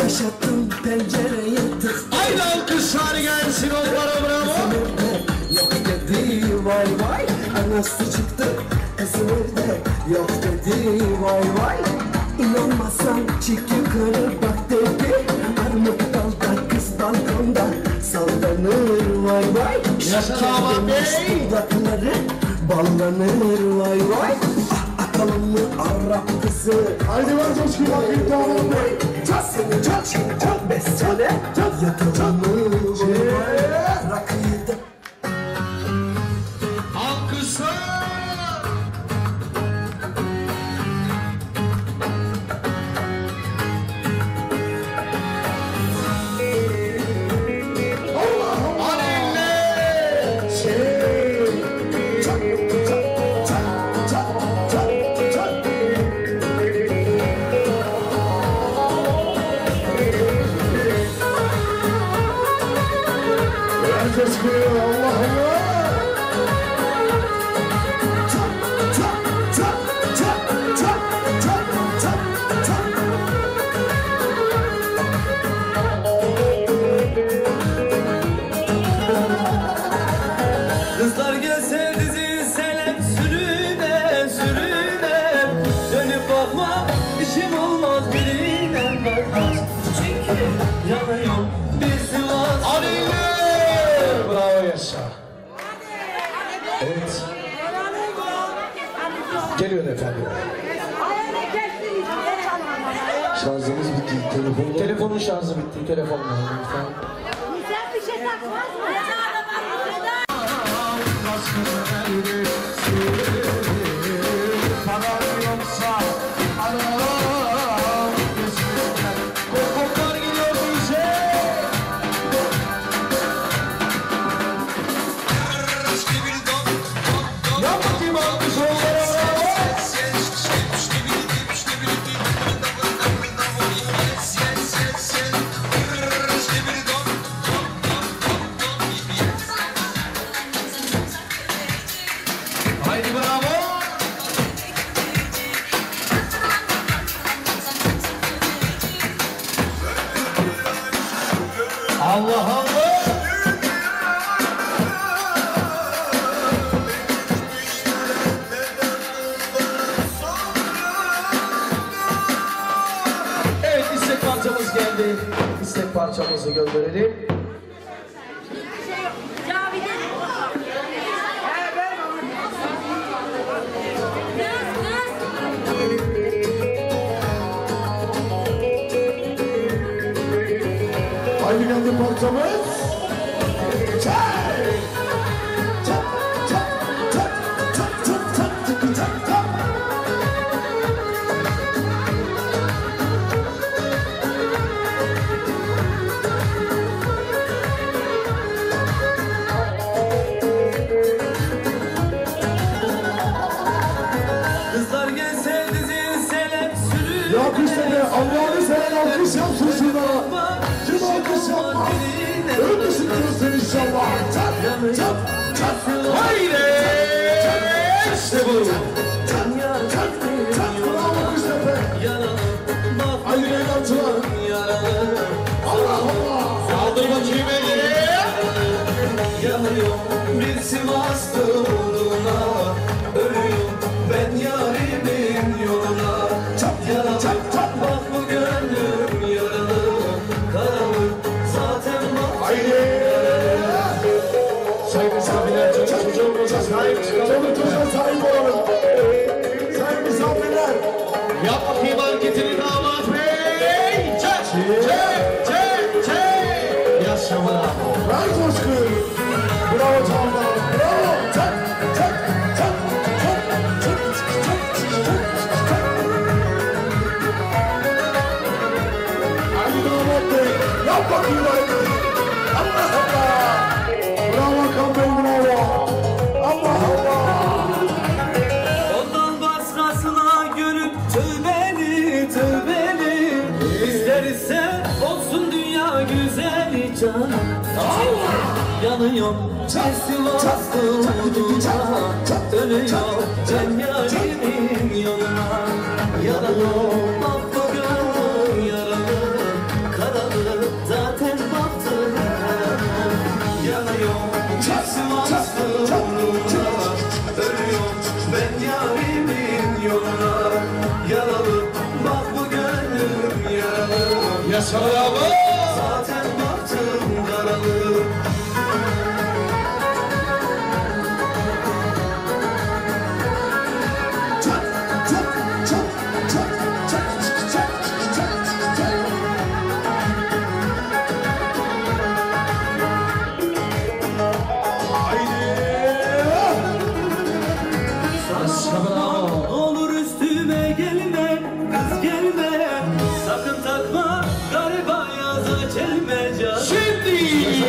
yaşattım pencereye tık. Haydi alkışlar gelsin onlara bravo. Yok dedi vay vay. Anası çıktı kızım evde. Yok dedi vay vay. İnanmazsan çık yukarı bak dedi. Armut dalda kız balkonda sallanır vay vay. Yaşa damat bey. Dudakları ballanır vay vay. Atalım mı Arap kızı? Haydi ver coşku bakayım damat bey. Çok besmele. Yatalım mı vay vay. Rakıyı da Alkışlar. Kızlar gelse dizi selam sürüne sürüne. Dönüp bakma işim olmaz birine bakmaz. Çünkü yanıyor bir Sivas. Bravo yaşa. Evet. Geliyor efendim. Şarjımız bitti. Telefonun şarjı bitti. Telefonla lütfen. Güzel bir şey takmaz mı? Param yoksa aram gözümden. Kokoklar gidiyor bize. Yap bakayım alkış onlara bravo. Haydi bravo. Allah Allah. Evet, istek parçamız geldi. İstek parçamızı gönderelim. Haydi geldi parçamız. Çay! Çak, çak, çak, çak, çak, çak, çak, çak, çak. Kızlar gelse dizi selam sürüne. Ya kuşları Allah'ını seven alkış yapsın şurada. Kim alkış yapmaz? Ölmüşsün diyorsun inşallah. Çak, çak, çak. Haydi! İşte bu. Çak, çak, çak. Bravo Kuştepe. Haydi meydancılar. Allah Allah. Saldır bakayım Ege'ye. Yanıyor bir Sivas uğruna. Ölüyorum ben yarimin yoluna. Çak, Yaralı çak, çak. bak bu gönlüm yaralı. Karanlık zaten bak. Haydi. Sayın misafirler, çocuğumuza sahip çıkalım. Çoluk çocuğa sahip olalım. Sayın misafirler. Yap bakayım hareketini damat bey. Çek, çek, çek, çek. Yaşa bravo. Ver coşkuyu. Bravo Çağlar. Bravo. Çek, çek, çek, çek, çek, çek, çek, çek. Hadi damat bey. Yap bakayım hareketini. Allah Allah. Bravo Hakan Bey, bravo. Allah Allah. Ondan başkasına görüp tövbeli tövbeli. İsterse olsun dünya güzeli canım. Yanıyor Sivas uğruna. Ölüyor ben yarimin yoluna. Yanıyor bak bu gönlüm yaralı. Zaten baktım karalık. Olur üstüme gelme, kız gelme. Sakın takma gariba yaza çelmece. Şimdi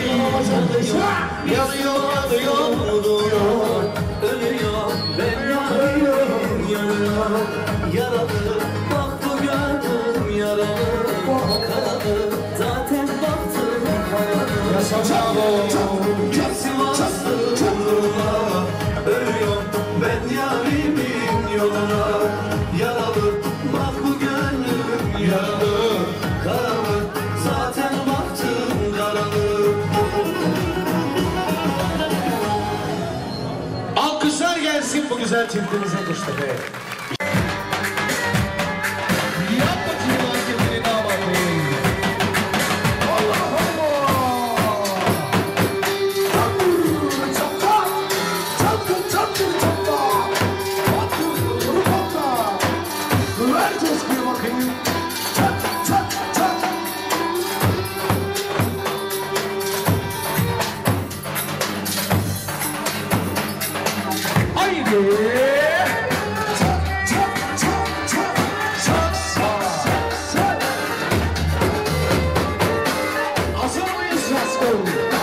yanıyor, yanıyor, Ölüyor, ben yanıyorum, yanıyorum. Yaralı, bak bu gönlüm yaralı. Karalı, zaten baktım karalı. Sivaslı'na ölüyor, ben yarimin yoluna. Yaralı, bak bu gönlüm yaralı. Karalı, zaten baktım karalı. Alkışlar gelsin bu güzel çiftimize Mustafa. Yap bakayım anketini damat bey. Allah Allah. Çapka. Batır, patla. Ver coşkuyu bakayım. Çat. Haydi. Hazır mıyız? Let's go.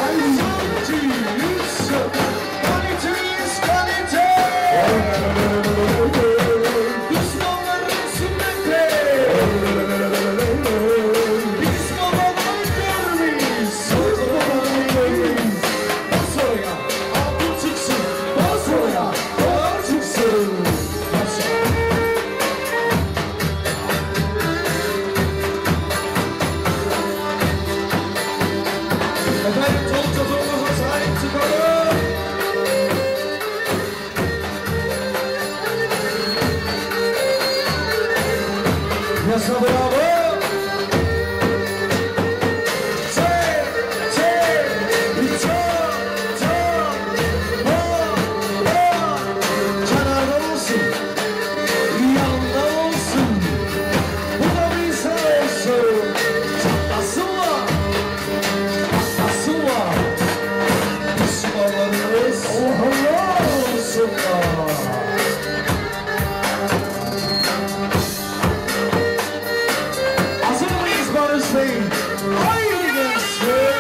Düşmanların sünneti. Biz babadan görmeyiz. Bas oraya, altın çıksın. Bas oraya, dolar çıksın. Efendim çoluk çocuğumuza sahip çıkalım. Yasa bravo. Kenarda olsun, yanda olsun, bu da bize olsun. Çatlasın var, patlasın var. Düşmanlarımız Allah olsunlar. Hazır mıyız Barış Bey? Haydi gençler!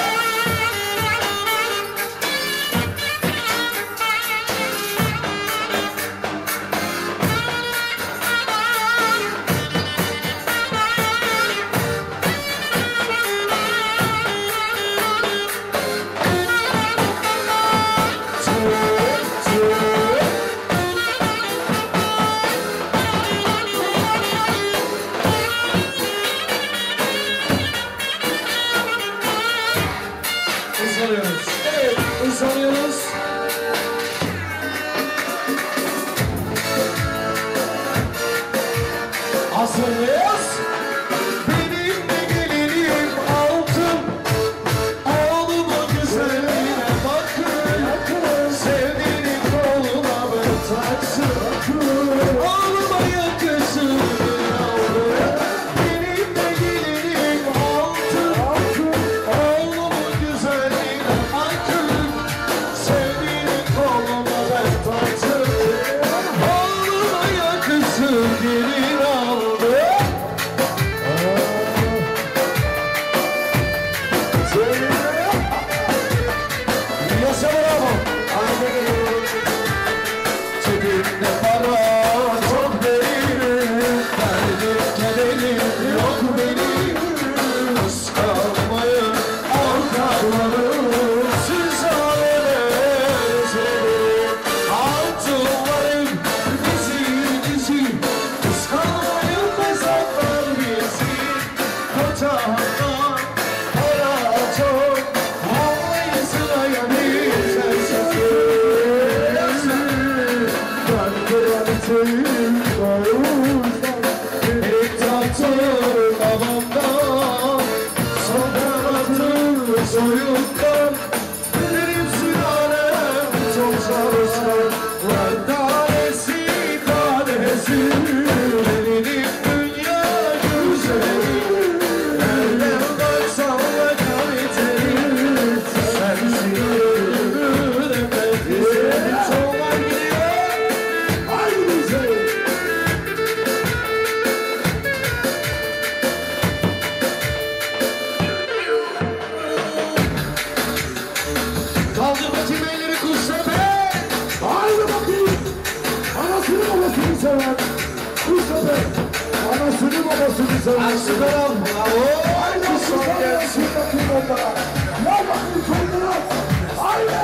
Islanıyoruz. Evet, ıslanıyoruz. Hazırız. Benim de gelinim altın. Oğlumun güzelliğine bakın. Sevdiğinin koluna bir taksın. Oğluma yakışır yavrum. Benim de gelinim altın. Oğlumun güzelliğine bakın. Sevdiğinin koluna bir taksın. Oğluma yakışır gelin aldı. soyuttan benim sülalem çok sarışkan var tanesi tanesi benim dünya güzeli nereden baksan da kalitelim sensin nefesim çok var gidiyor aynı güzel. Kaldır bakayım elleri Kuştepe. Haydi bakayım. Anasını babasını sever. Kuştepe. Anasını babasını sever. Karşı taraf. Bravo. Haydi son gelsin bakayım onlara. Ya bakayım sonlara. Haydi.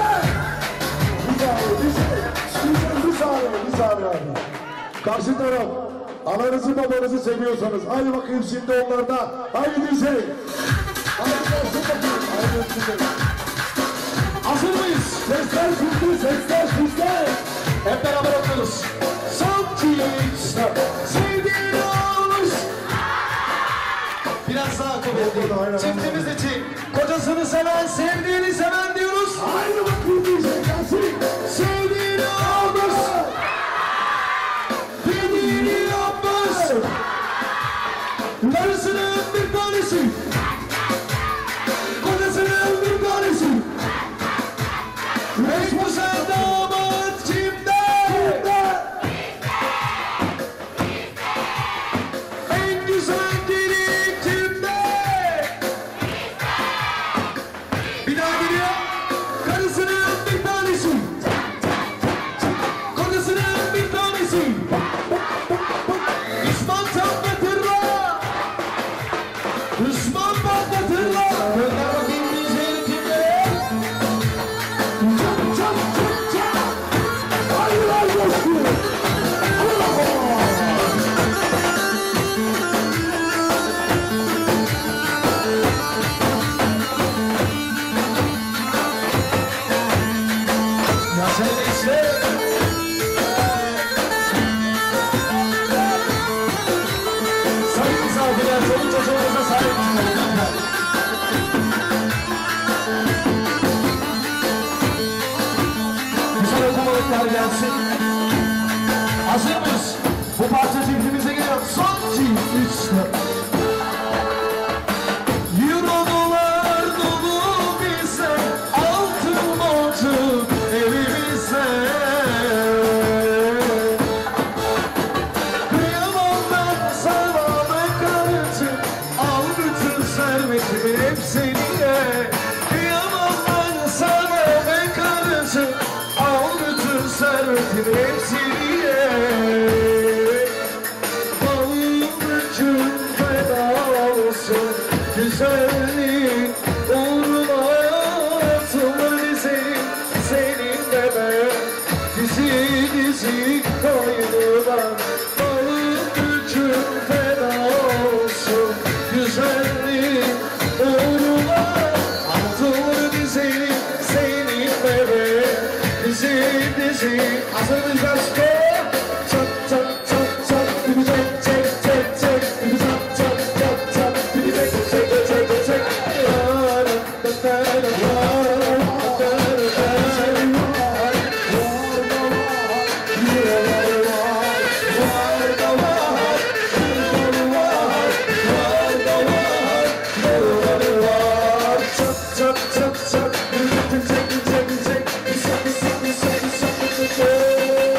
Bir saniye. Karşı taraf. Ananızı babanızı seviyorsanız. Haydi bakayım şimdi onlarda. Haydi Hüseyin. Haydi gelsin bakayım. Haydi Hüseyin. Hazır mıyız? Sesler sizde. Hep beraber okuyoruz. Santiye'yse sevdiğin olmuş. Biraz daha kuvvetli. Çiftimiz için kocasını seven, sevdiğini seven diyoruz. Haydi bakayım diyecek gelsin. Sevdiğini olmuş. Dediğini yapmış. Karısının bir tanesi. Kocasının bir tanesi. Mecbusen damat kimde? En güzel gelin kimde? Bir daha geliyor. Karısının bir tanesi. Kocasının bir tanesi. Düşman patlatırlar. Düşman patlatırlar. Gönder bakayım diyeceğini kimde? Ya sen de işte. Sayın misafirler, çoluk çocuğumuza sahip çıkalım. Güzel okumalıklar gelsin. Hazır mıyız? Bu parça çiftimize geliyor. Son çift işte. Euro dolar dolu bize, altın borcu evimize. Kıyamam ben sana karıcı, al bütün servetimi hepsini ye. Kıyamam ben sana karıcı, al bütün servetimi hepsini ye. Bağımlıcım feda olsun, güzelliğin uğruna atılır dizim seninle ben. Dizi dizi koydular, bağımlıcım feda olsun, güzelliğin uğruna atılır dizim seninle ben. Dizi dizi hazırız aşkım. Çat çat çat çat bir çek çek çek çek bir çat çat çat çat bir çek çek çek çek. Çat çat çat bir çek çek çek bir çek bir çek bir çek bir çek bir çek.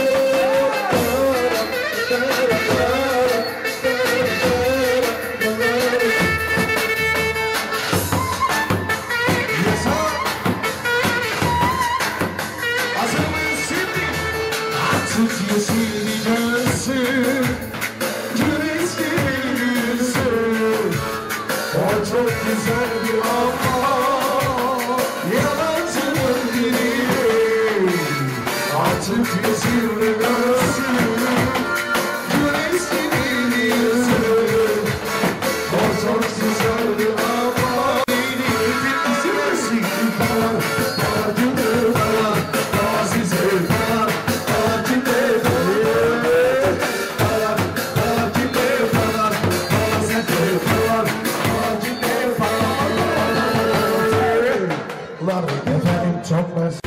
Hazır mıyız şimdi? Artık yeşil göğsüm, güneşli yüzüm. O çok güzel bir ama yalancının dili. Artık yeşil göğsüm, güneşli yüzüm. O çok güzel bir ama bizi versin falan. Acıdır falan, azizdir falan. Acıdır falan, acıdır falan, azizdir falan. Acıdır falan. Çok mersi.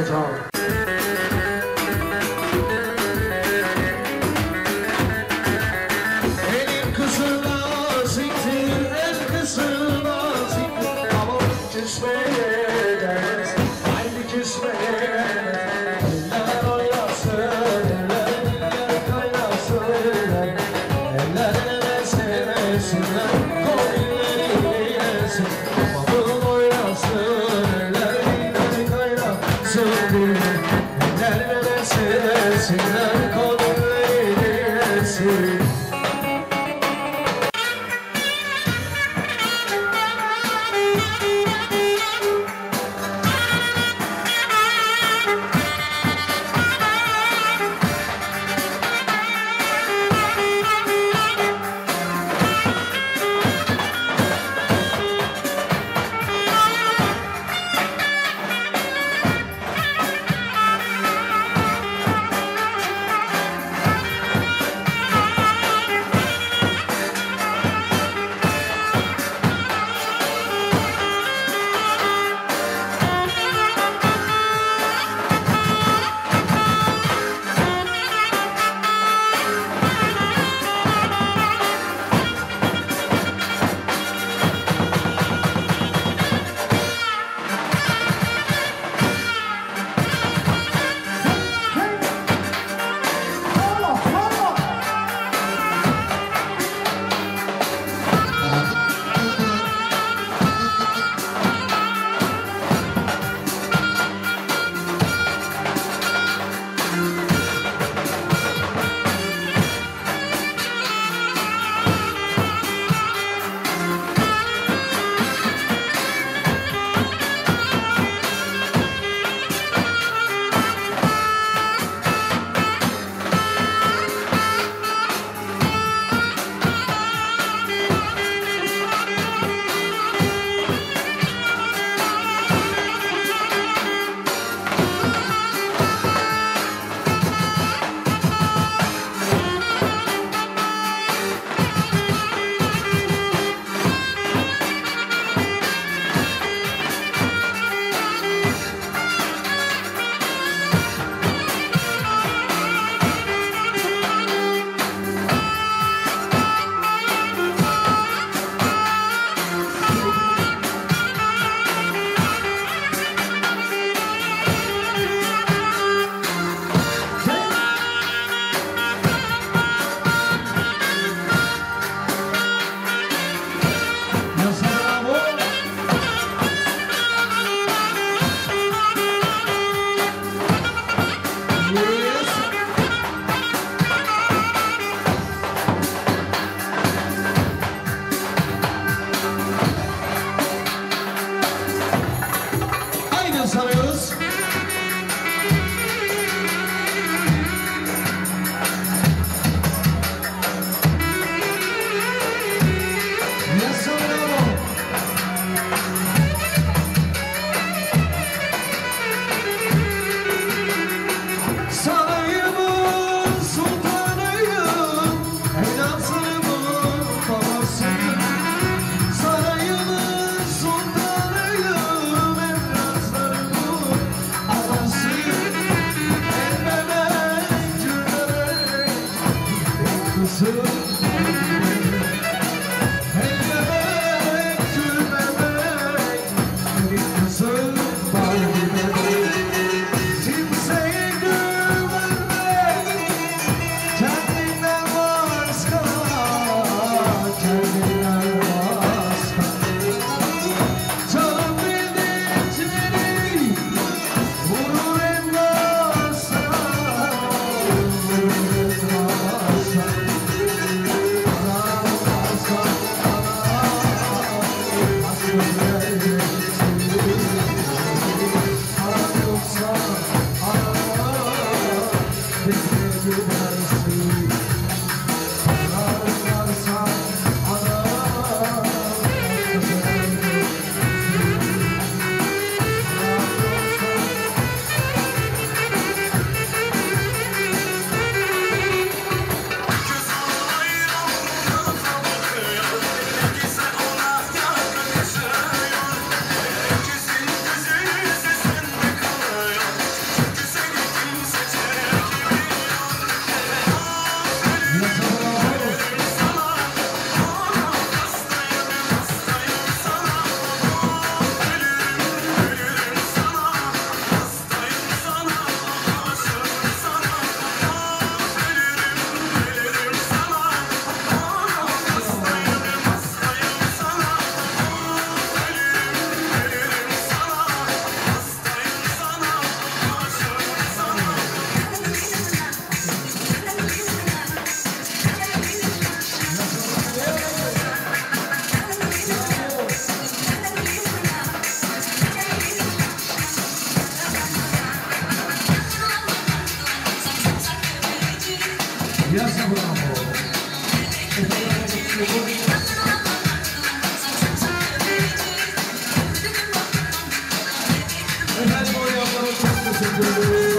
olacağım. Elin kızına siktir, el kızına siktir. Ama küsmeye gelmez, haydi küsmeye gelmez. Eller oynasın, eller kaynasın, eller sevmesinler, koyunları yesin. Babam oynasın, eller kaynasın, eller sevmesinler, koyunları yesin. Yasa bravo. Efendim o yaplara çok teşekkür ederim.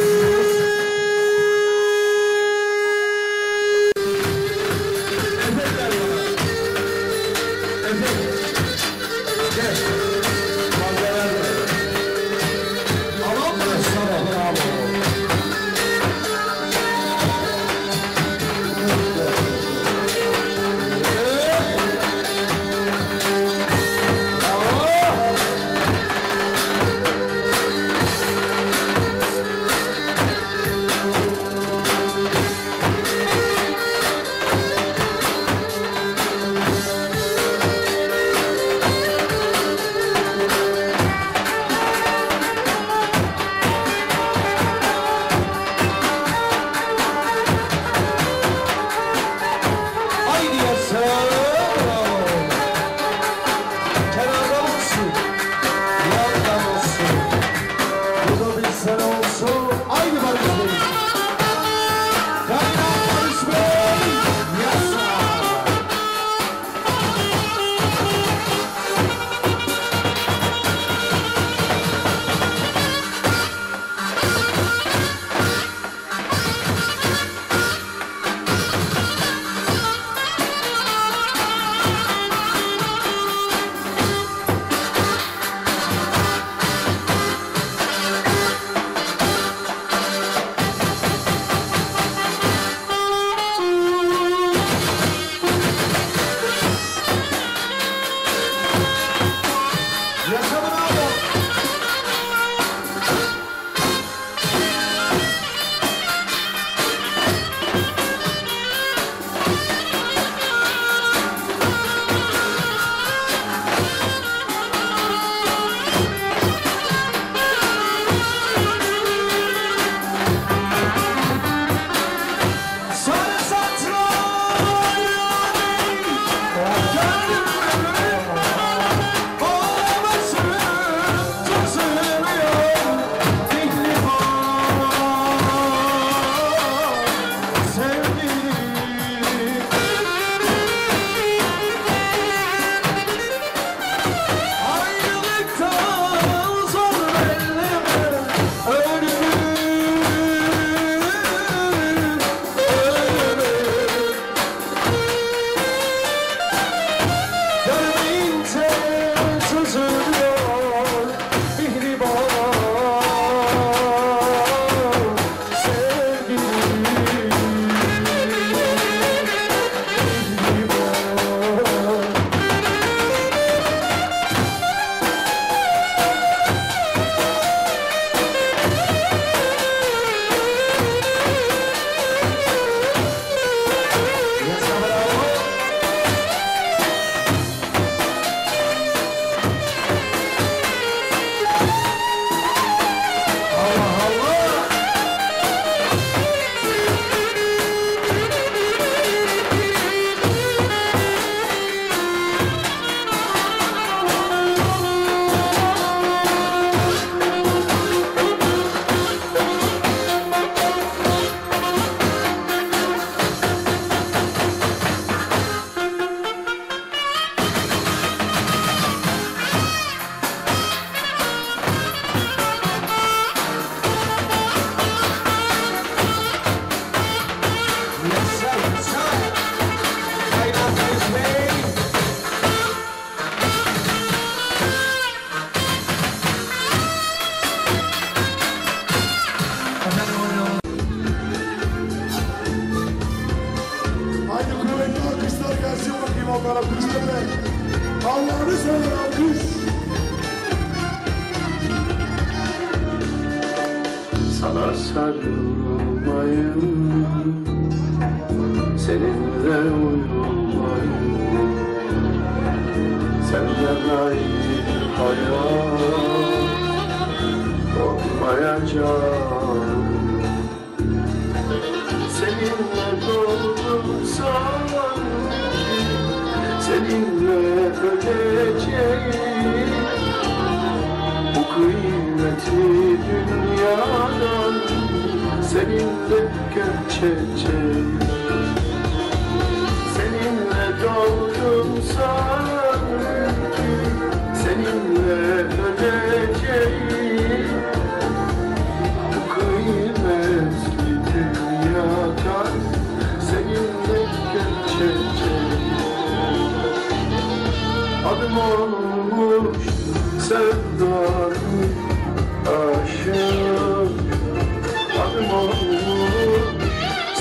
onlara kızları. Allah'ını sever alkış. Sana sarılmayı, seninle uyumayı, senden ayrı hayat olmayacak. Seninle doğdum sanki, seninle öleceğim. Bu kıymeti dünyadan seninle göçeceğim.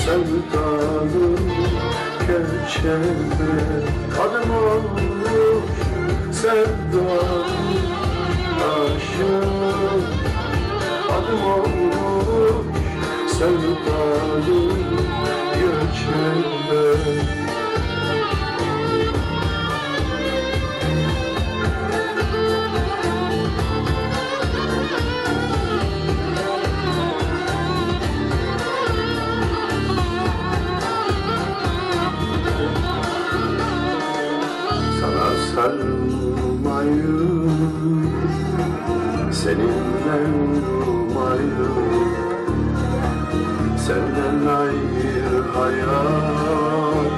sevdalı köşede adım olmuş sevdalı aşık adım olmuş sevdalı göçebe. Sarılmayı, seninle uyumayı, senden ayrı hayat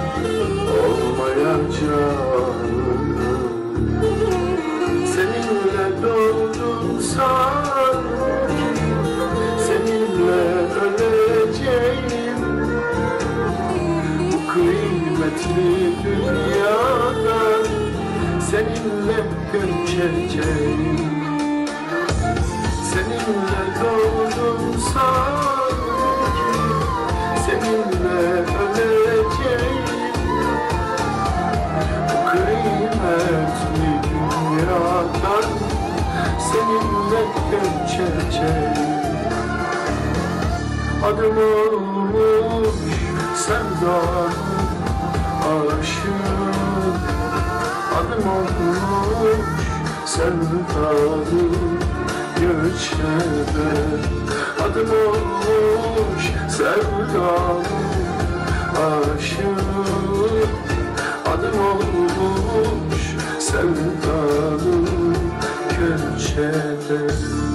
olmayacak. Seninle doğdum sanki, seninle öleceğim. Bu kıymetli dünyada seninle göçeceğim. Seninle doğdum sanki, seninle öleceğim. Bu kıymetli dünyada seninle göçeceğim. Adım olmuş sevdalı aşık, adım olmuş sevdalı göçebe. Adım olmuş sevdalı aşık, adım olmuş sevdalı göçebe.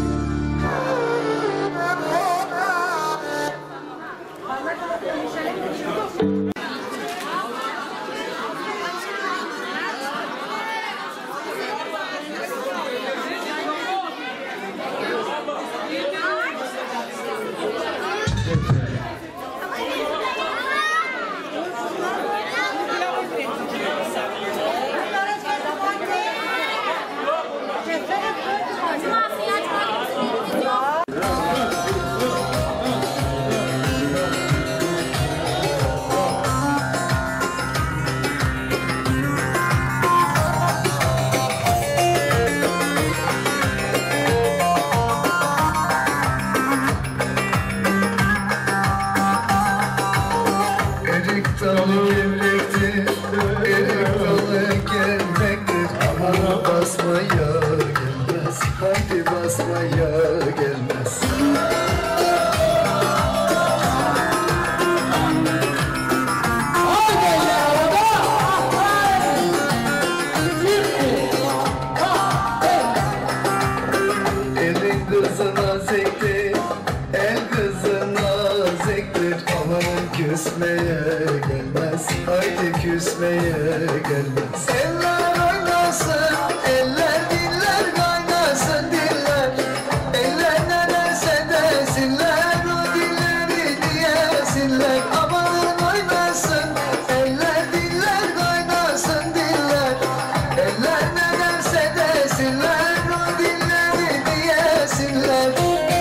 Erik dalı gevrektir, erik dalı gevrektir. Aman basmaya gelmez, haydi basmaya gelmez. Elin kızına zektir, el kızına zektir. Amanın küsmeye gelmez, haydi küsmeye gelmez. Eller oynasın, eller diller kaynasın diller. Eller ne derse desinler, o dilleri diyesinler. Amanın oynasın, eller diller kaynasın diller. Eller ne derse desinler, o dilleri diyesinler.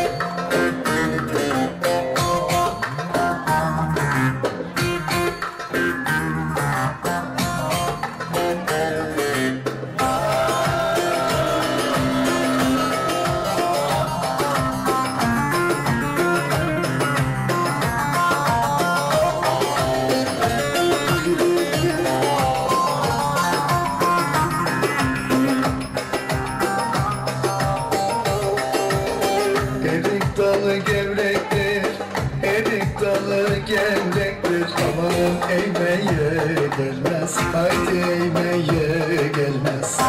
Erik dalı gevrektir, erik dalı gevrektir. Amanın eğmeye gelmez, haydi eğmeye gelmez.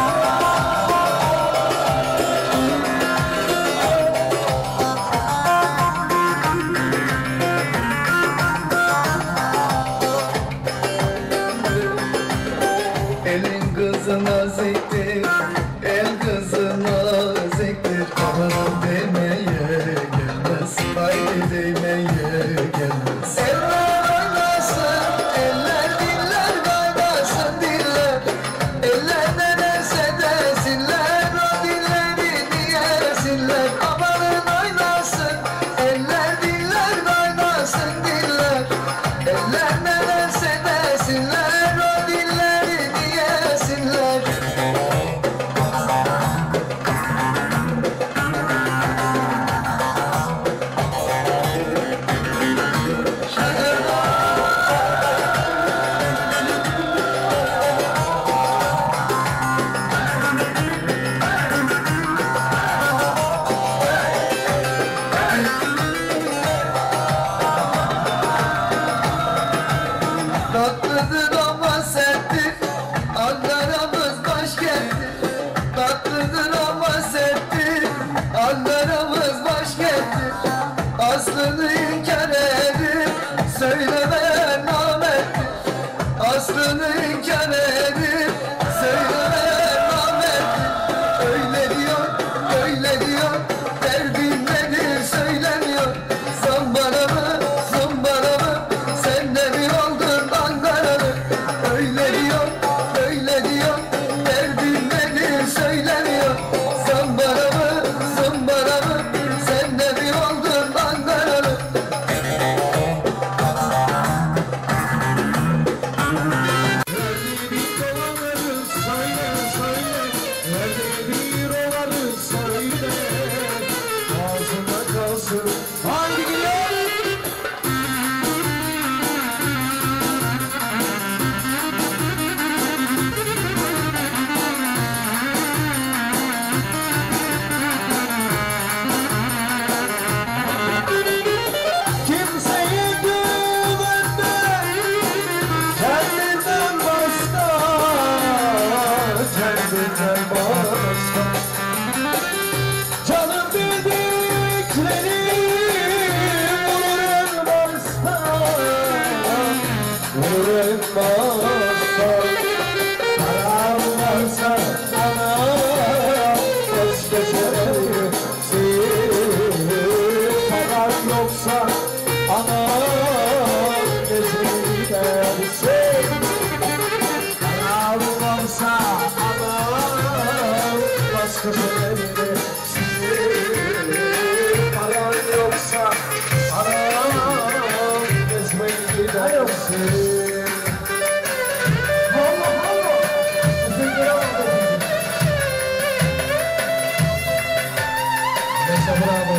Elin kızına zektir, el kızına zektir. Amanın değmeye gelmez, haydi değmeye gelmez. Eller oynasın, eller diller kaynasın diller. yoksa anam gezmeyi gidersin. Paran varsa anam başkası verirsin. Paran yoksa anam gezmeyi gidersin. Bravo.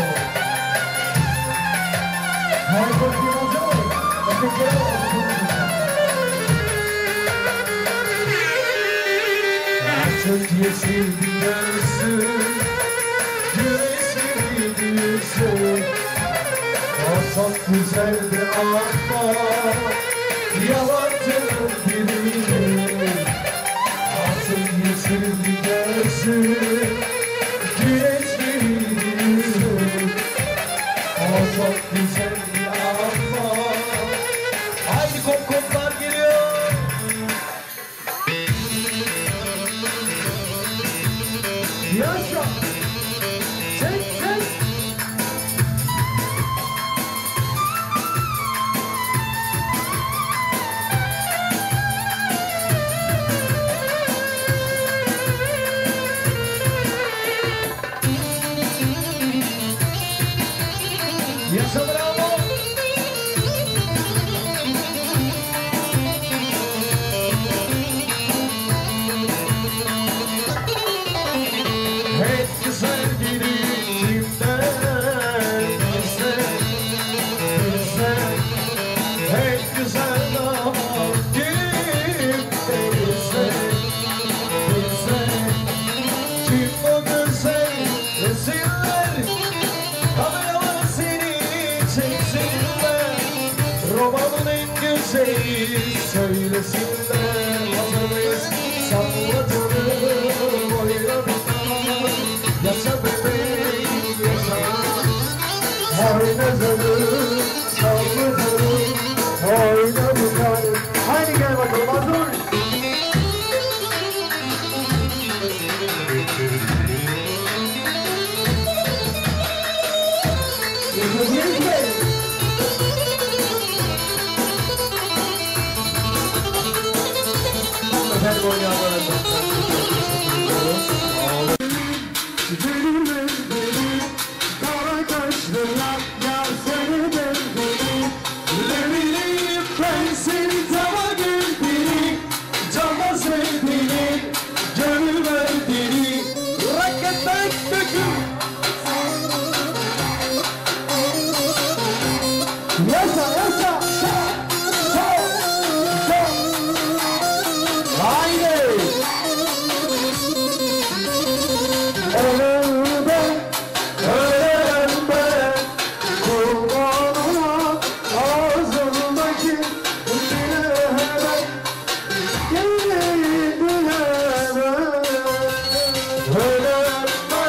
Artık yeşil diyorsun, güneşli diyorsun. O çok güzeldi ama yalancının biri. Artık yeşil diyorsun, güneşli diyorsun. O çok güzeldi ama. Haydi komkomlar geliyor. Yaşa. Çek çek. Yaşa bravo. Hep güzel biri kimden güzel. Hep güzel ama kimden güzel. Kim o güzel resimler, kameralar seni çeksinler. Romanın en güzeli söylesinler. Hazırız sallatalım oynamam. Yaşa bebeğim yaşa. Oynayalım sallatalım oynamam. Haydi gel bakalım hazır. Efendim oynayanlara çok kara kaşlılar yar seni döndürür. Ne bileyim ben seni tava güldürür. Cama sevdiğini, gönül verdiğini. Raketten döküm. Yaşa yaşa. Haydi. Ölen ben, kurbanıma ağzımdaki dilemem, dilemem. Ölen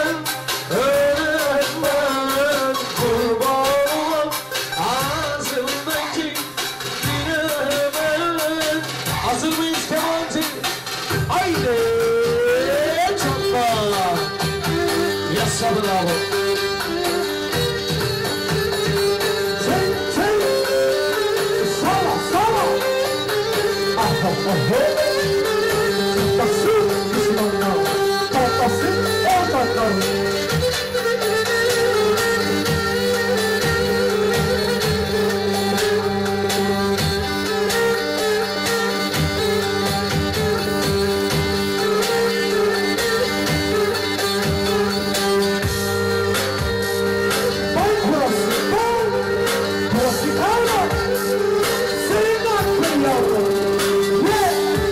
ben, kurbanıma ağzımdaki dilemem. Hazır mıyız kemancı? Haydi. Çatla. Yaşa bravo. Çek çek. Sala sala. Ah ah ah. Tasın düşmanlar. Tasın ortaklar. Burası kalma. Senin hakkın yavrum. Ne?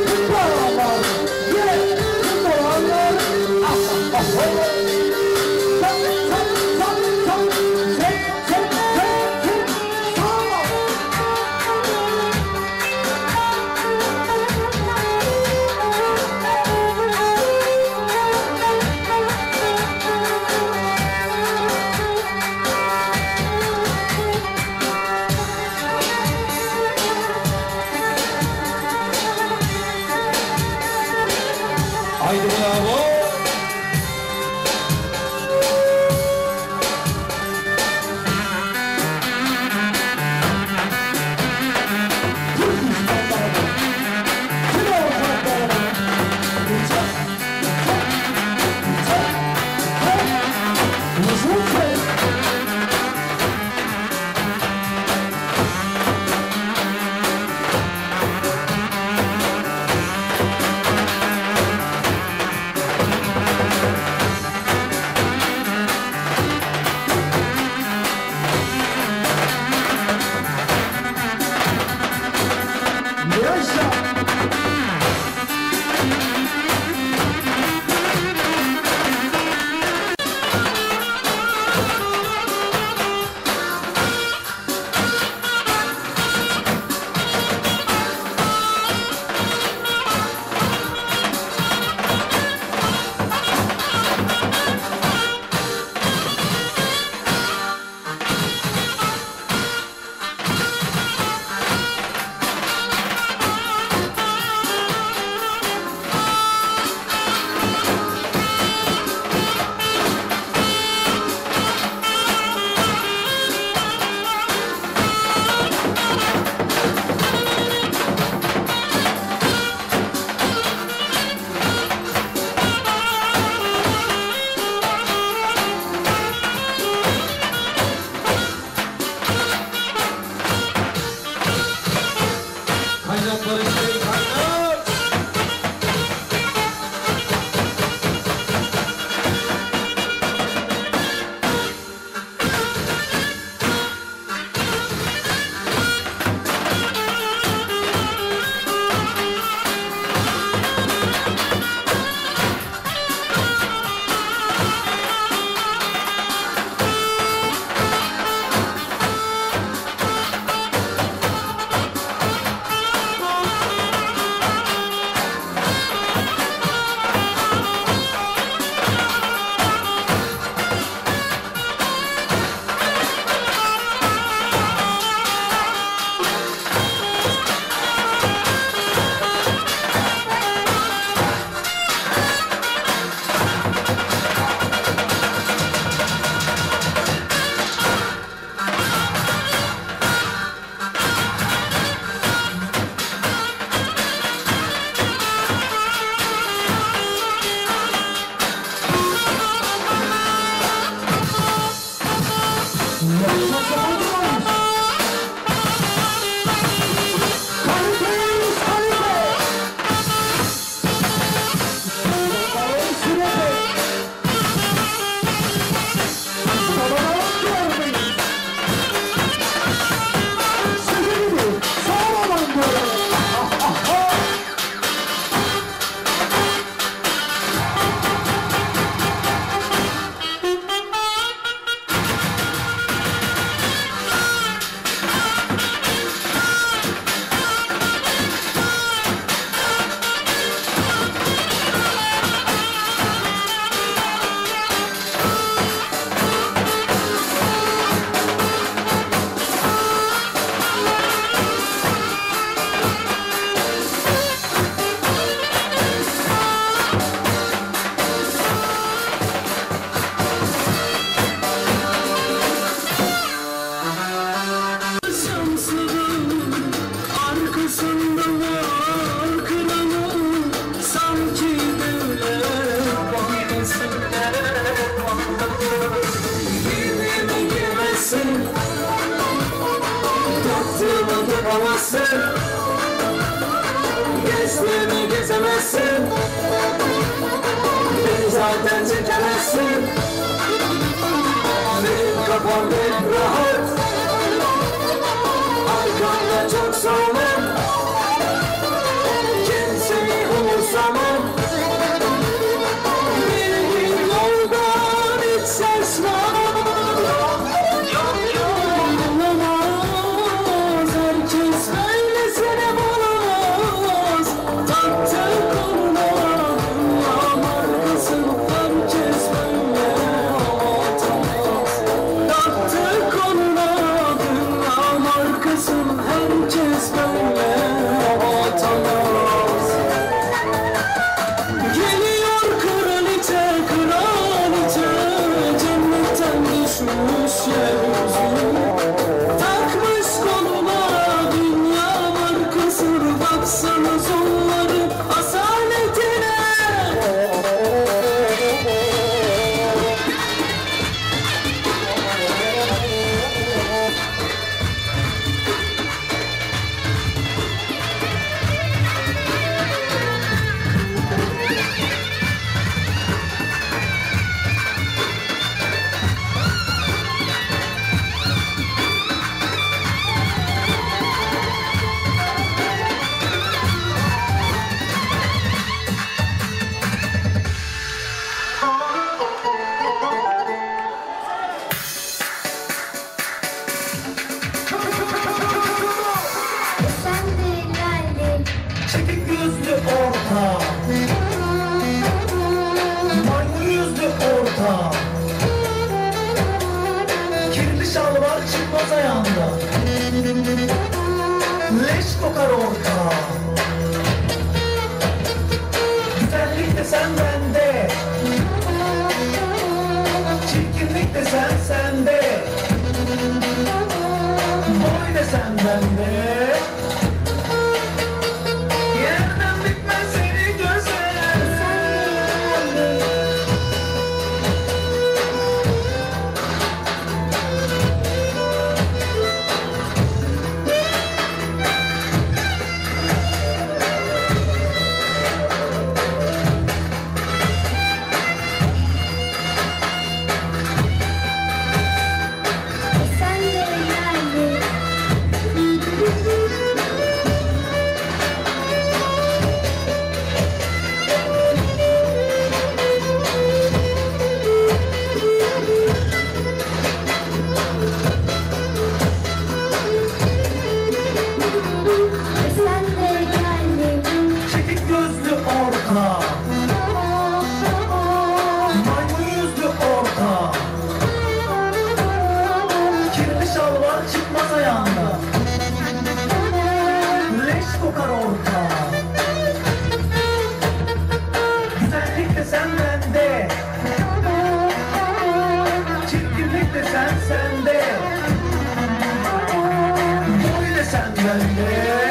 yapamazsın. Gezmemi gezemezsin. Beni zaten çekemezsin. Benim kafam hep rahat. Arkamda çok sağlam. Kimseyi umursamam. Bildiğin yoldan hiç şaşmam. Olamaz, herkes böylesine bulamaz. Taktı koluna dünya markasını, herkes böyle atamaz. Taktı koluna dünya markasını, herkes böyle atamaz. Geliyor kraliçe, kraliçe, cennetten düşmüş yeryüzü. Takmış koluna dünya markasını, baksanız onların asaletine. Sen de geldin. Çekik gözlü orta, maymun yüzlü orta, kirli şalvar çıkmaz ayağında, leş kokar orta. Güzellik de sen bende, çirkinlik de sen sende, boy de sen bende. Yerden bitmez seni güzel. Sen de geldin. Sen de geldin. Çekik gözlü orta, maymun yüzlü orta, kirli şalvar çıkmaz ayağında, leş kokar orta. Güzellik de sen bende, çirkinlik de sen sende, boy de sen bende.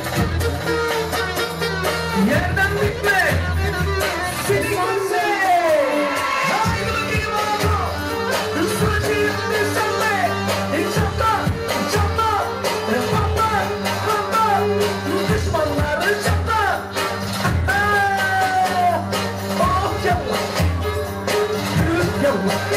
Yerden bitme seni güzel. Haydi bakayım oğlum. Sıçayım senle. Çatla, çatla, patla, patla. Düşmanları çatla. Oh yallah. Yallah.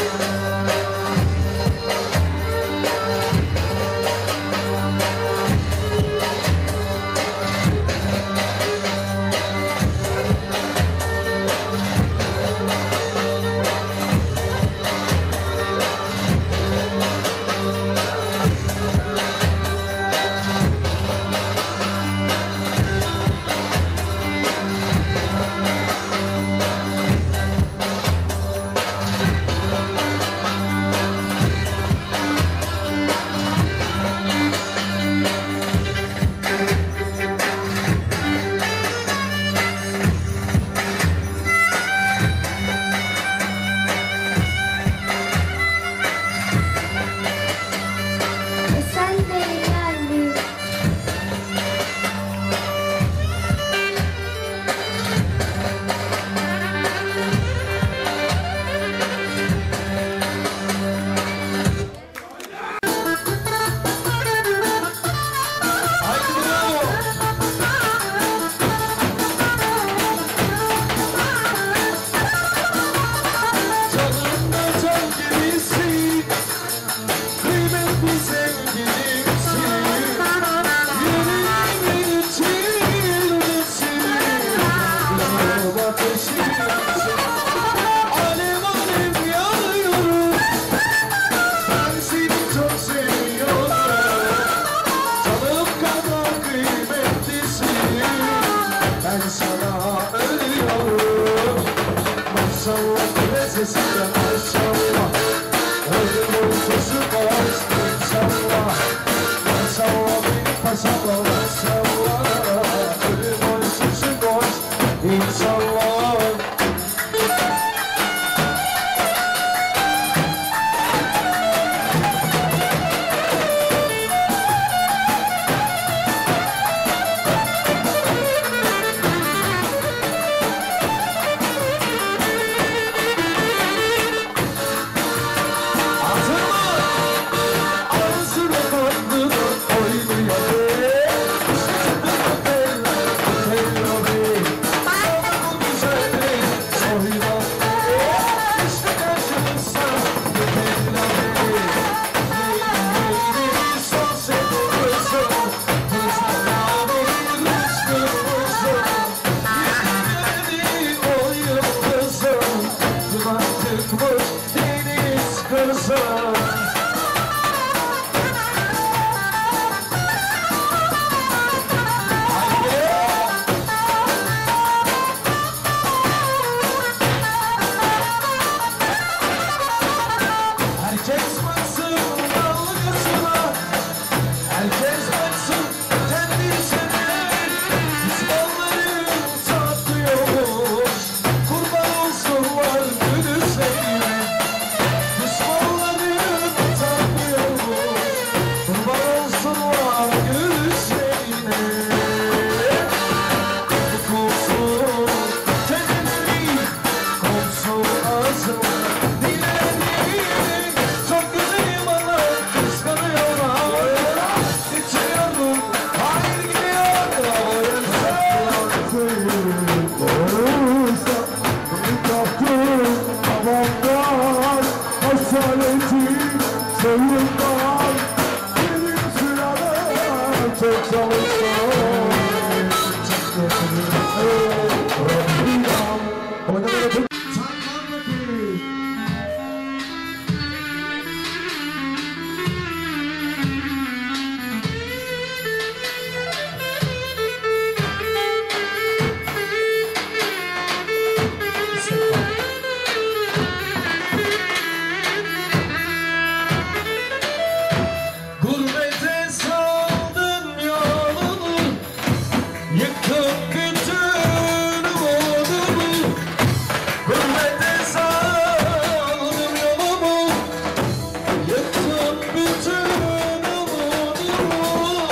Gurbete saldın yolunu, yıktın bütün umudumu. Gurbete saldım yolumu, yıktım bütün umudumu.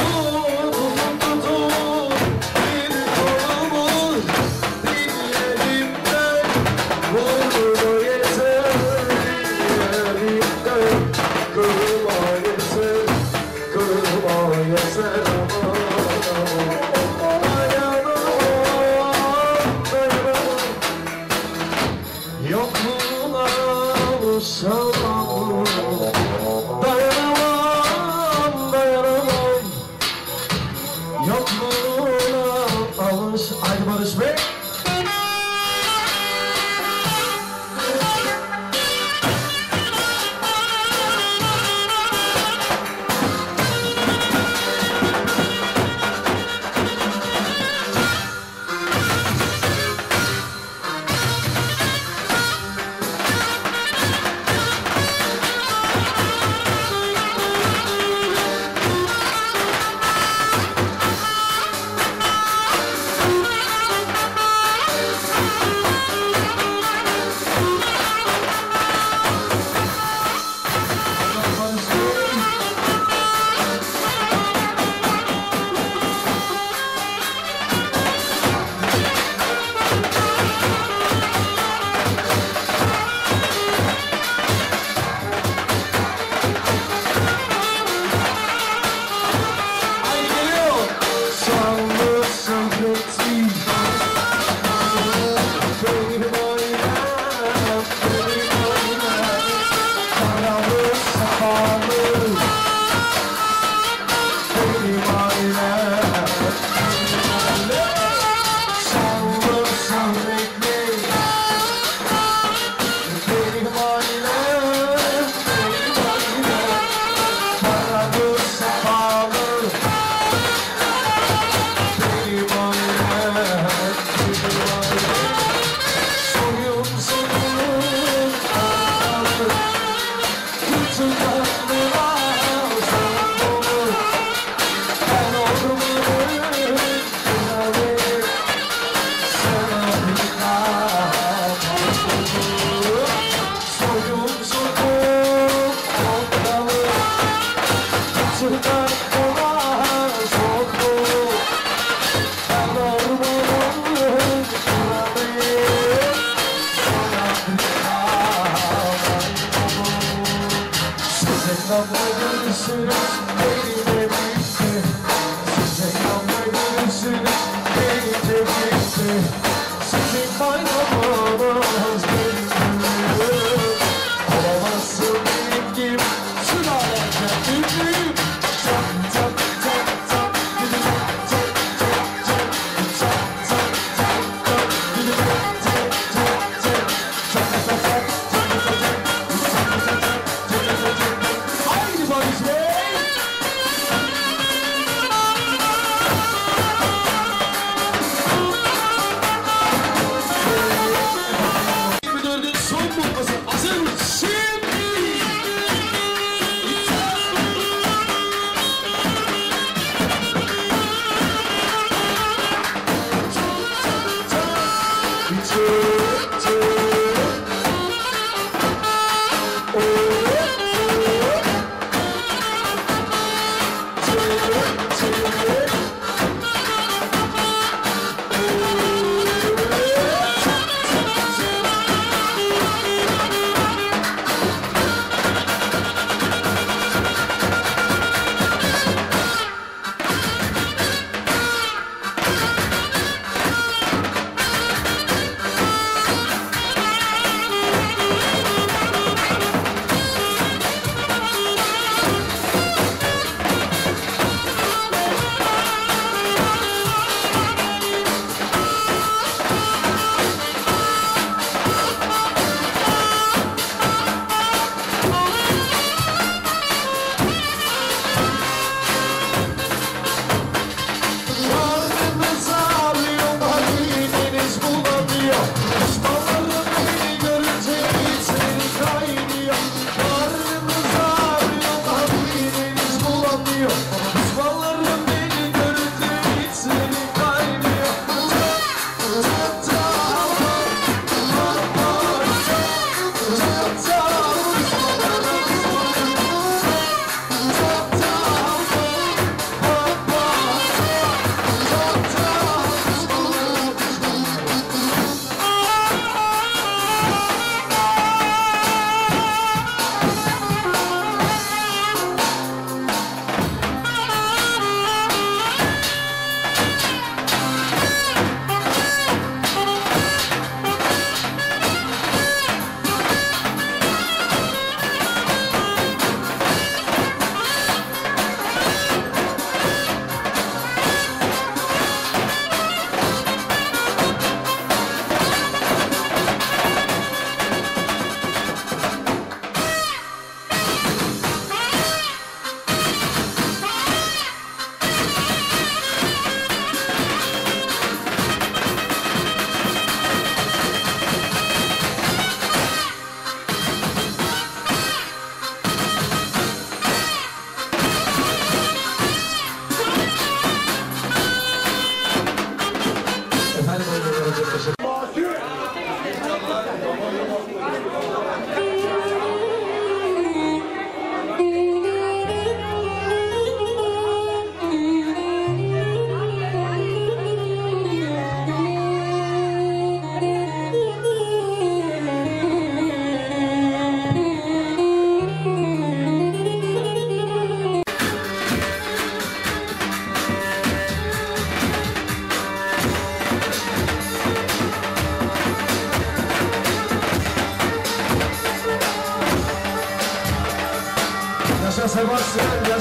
Tutun bir kolumu, dinlerimden vurdu yeter. Dinlerimden kırma yeter, kırma yeter. Yokluğuna alışamam, dayanamam, dayanamam. Yokluğuna alış. Haydi Barış Bey.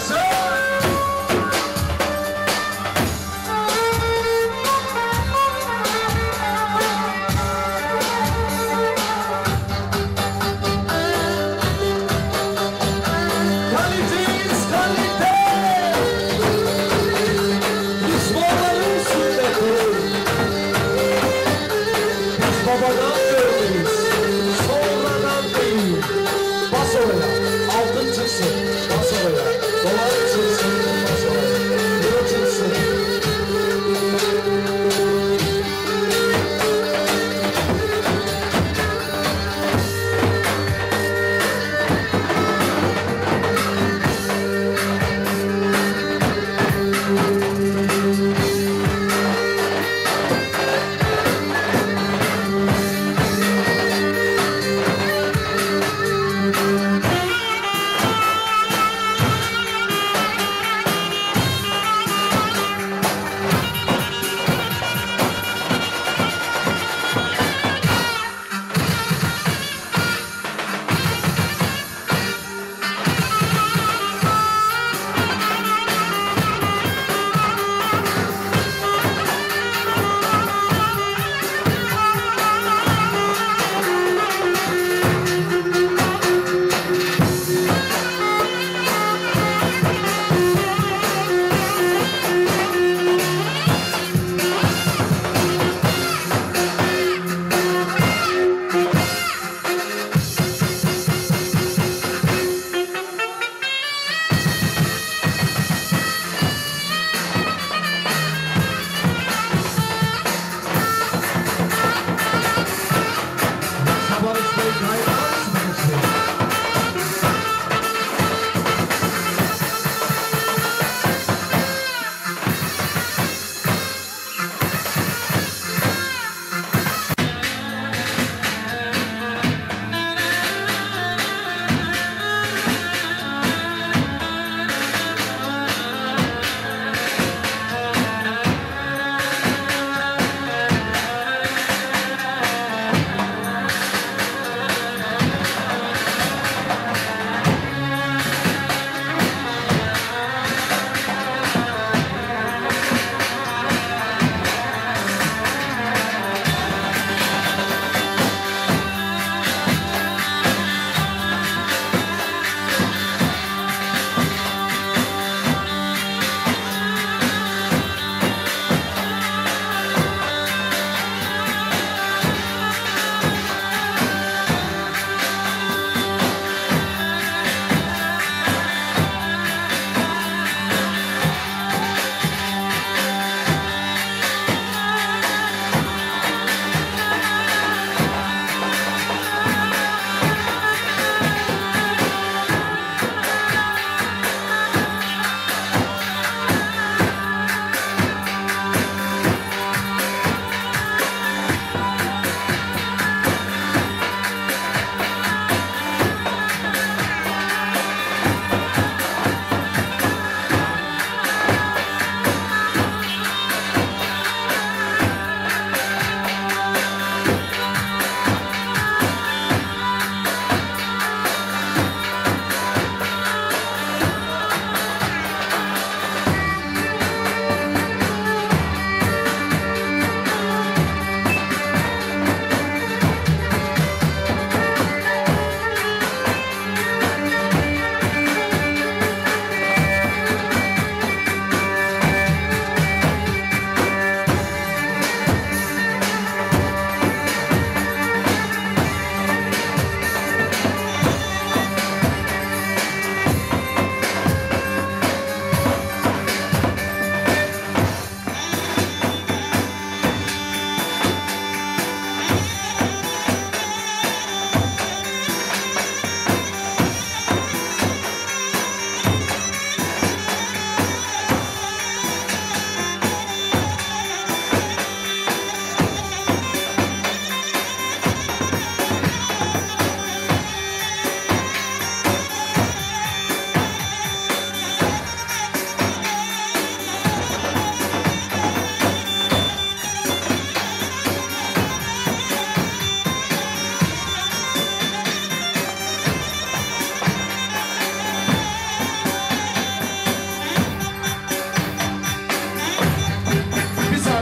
Kaliteyiz, kalite. Biz babanın sünneti. Biz babadan görmeyiz. Sonradan değil. Bas oraya. Altın çıksın. Bas oraya. Dolar çıksın.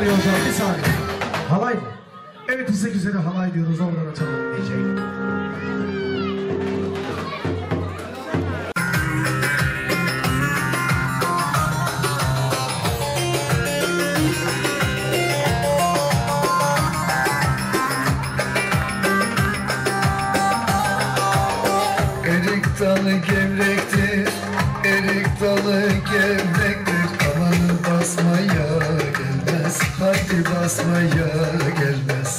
saniye hocam, bir saniye. Halay mı? Evet, bize güzeli halay diyoruz, oradan açalım diyeceğim. Erik dalı gevrektir, erik dalı gevrektir. Aman basmaya gelmez, haydi basmaya gelmez.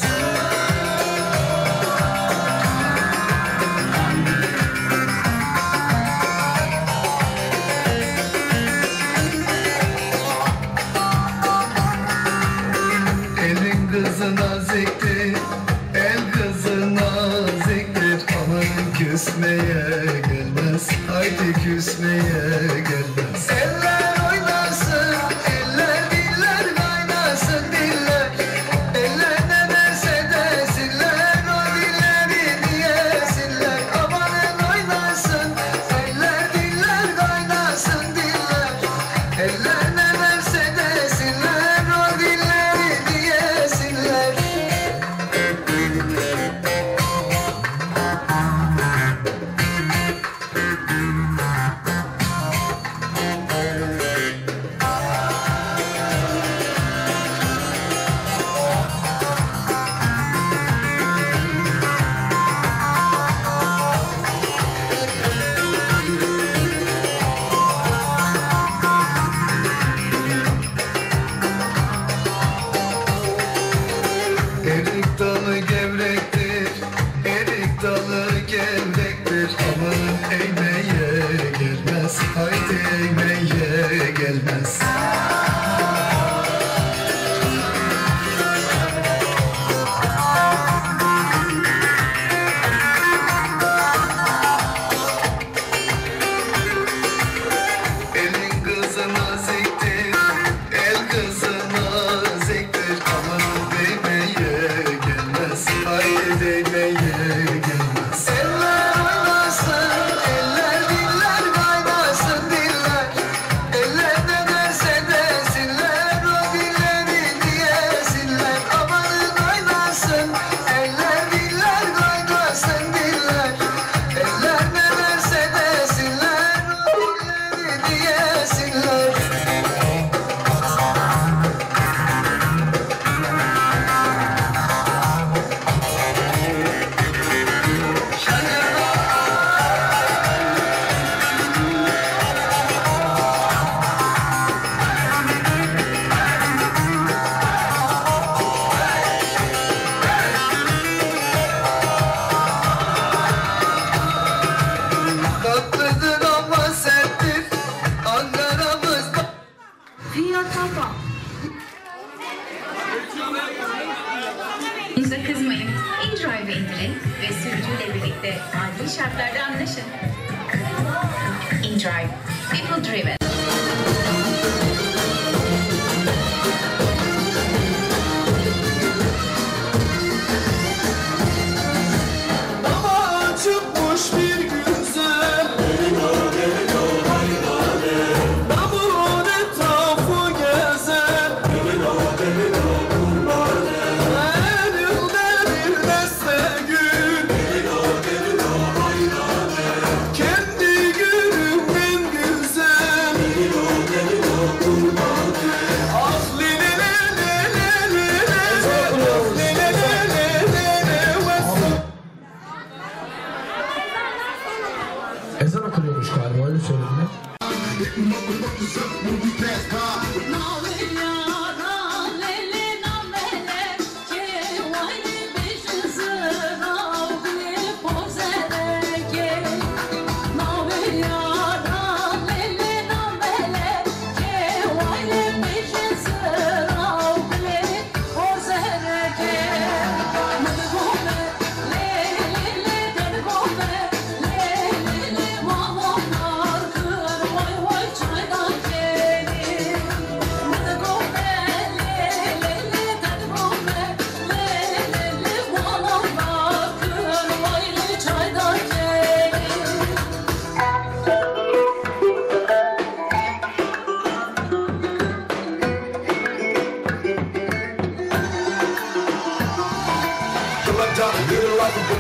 Elin kızı naziktir, el kızı naziktir. Aman küsmeye gelmez, haydi küsmeye gelmez. Eller oynasın, eller diller kaynasın diller. Eller ne derse desinler, o dilleri diyesinler. Amanın oynasın, eller diller kaynasın diller. Eller ne derse desinler, o dilleri diyesinler. Erik dalı gevrektir, erik dalı gevrektir. Aman eğmeye gelmez, haydi eğmeye gelmez. Elin kızı naziktir, el kızı naziktir. Aman değmeye gelmez, haydi değmeye gelmez. Eller oynasın, eller diller kaynasın diller. Eller ne derse desinler, o dilleri diyesinler. Amanın oynasın, eller diller kaynasın diller. Eller ne derse desinler, o dilleri diyesinler. Tatlıdır ama serttir, Ankara'mız Bize kızmayın. InDrive'ı indirin ve sürücüyle birlikte adil şartlarda anlaşın. InDrive, people driven. Ama çıkmış bir güzel Damın etrafı gezer Elinde bir deste gül Kendi gülümün güzel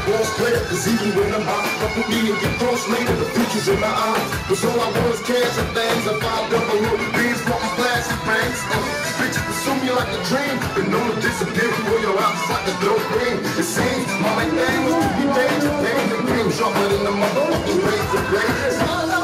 boss player, cause even when I'm hot, fuck with me and get close later, the future's in my eyes. Cause all I want is cash and things, and 5 double O, beans, fucking plastic banks. Bitches pursue me like a dream, and know to disappear before your house is like a dope ring. It seems my life name was to be major, names and cream, sharper than the motherfucking razor blades.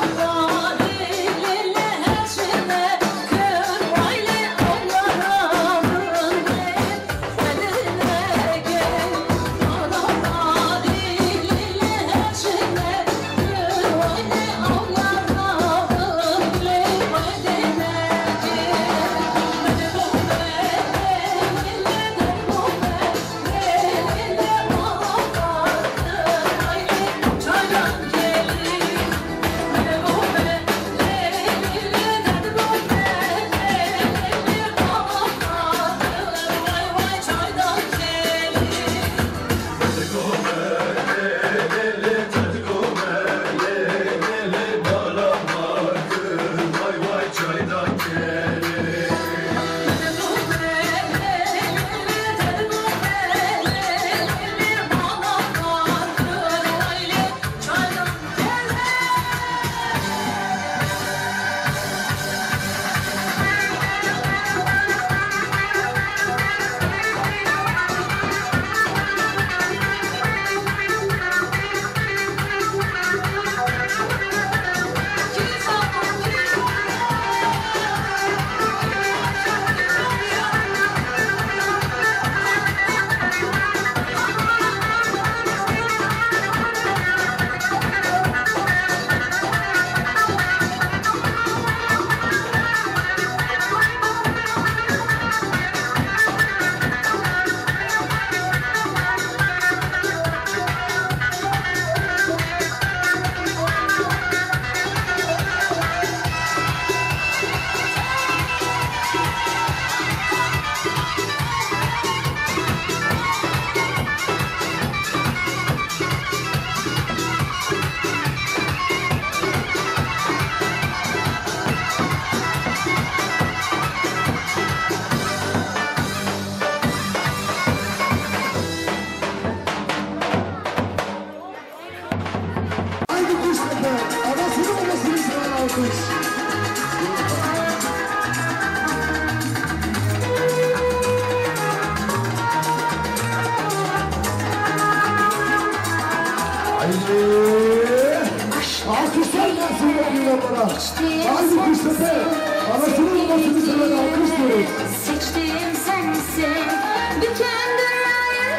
Alkışlar gelsin yollara. Haydi Kuştepe, anasının babasını seven alkışlıyoruz. Seçtiğim sensin. Bütün dünyayı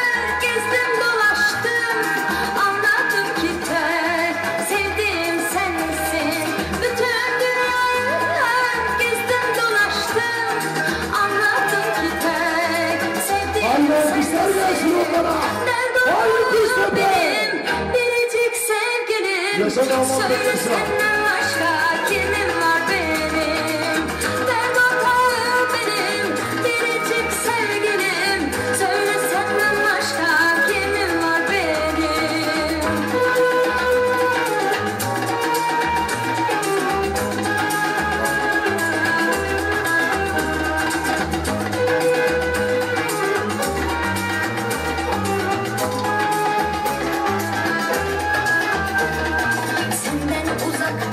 gezdim dolaştım. Anladım ki tek sevdiğim sensin. Bütün dünyayı gezdim dolaştım. Anladım ki tek sevdiğim Haydi alkışlar gelsin yollara. Haydi Kuştepe. Biricik sevgilim. Yaşa damat Söyle yaşa. senden başka kimim var benim? Dert ortağım benim. Biricik sevgilim. Söyle senden başka kimim var benim? Senden uzak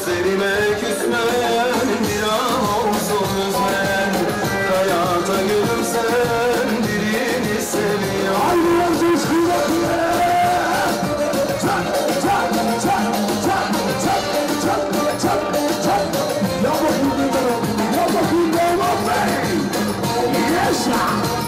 Sözlerime küsmen, bir an olsun üzmen. Hayata gülümsen, birini seviyor. Haydi coşkuyla çak, çak, çak, çak, çak, çak, çak, çak. Ya bakayım ya bakayım yaşa.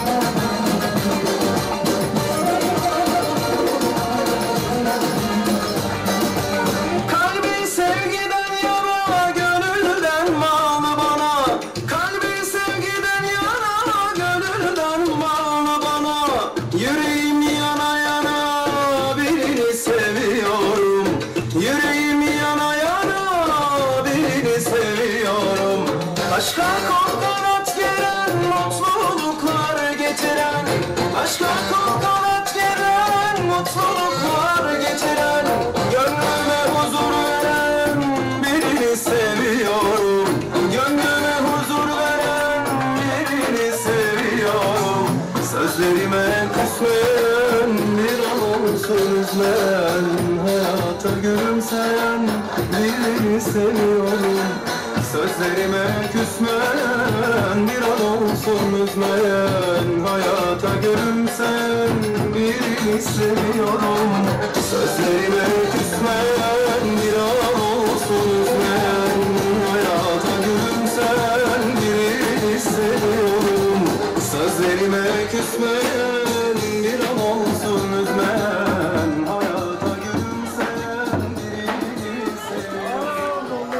Kalbin sevgiden yana, gönülden bağlı bana. Kalbin sevgiden yana, gönülden bağlı bana. Yüreğim yana yana, birini seviyorum. Yüreğim yana yana, birini seviyorum. Aşka kol kanat geren, mutluluklar getiren. Aşka kol kanat geren, mutluluklar getiren. Gönlüme huzur veren, birini seviyorum. Gönlüme huzur veren, birini seviyorum. Sözlerime küsmeyen, bir an olsun üzmen. Hayata gülümseyen, birini seviyorum. Sözlerime küsmeyen, bir an olsun üzmeyen. Hayata gülümseyen, birini seviyorum. Sözlerime küsmeyen, bir an olsun üzmeyen. Hayata gülümseyen, birini seviyorum. Sözlerime küsmeyen, bir an olsun üzmeyen. Hayata gülümseyen, birini seviyorum.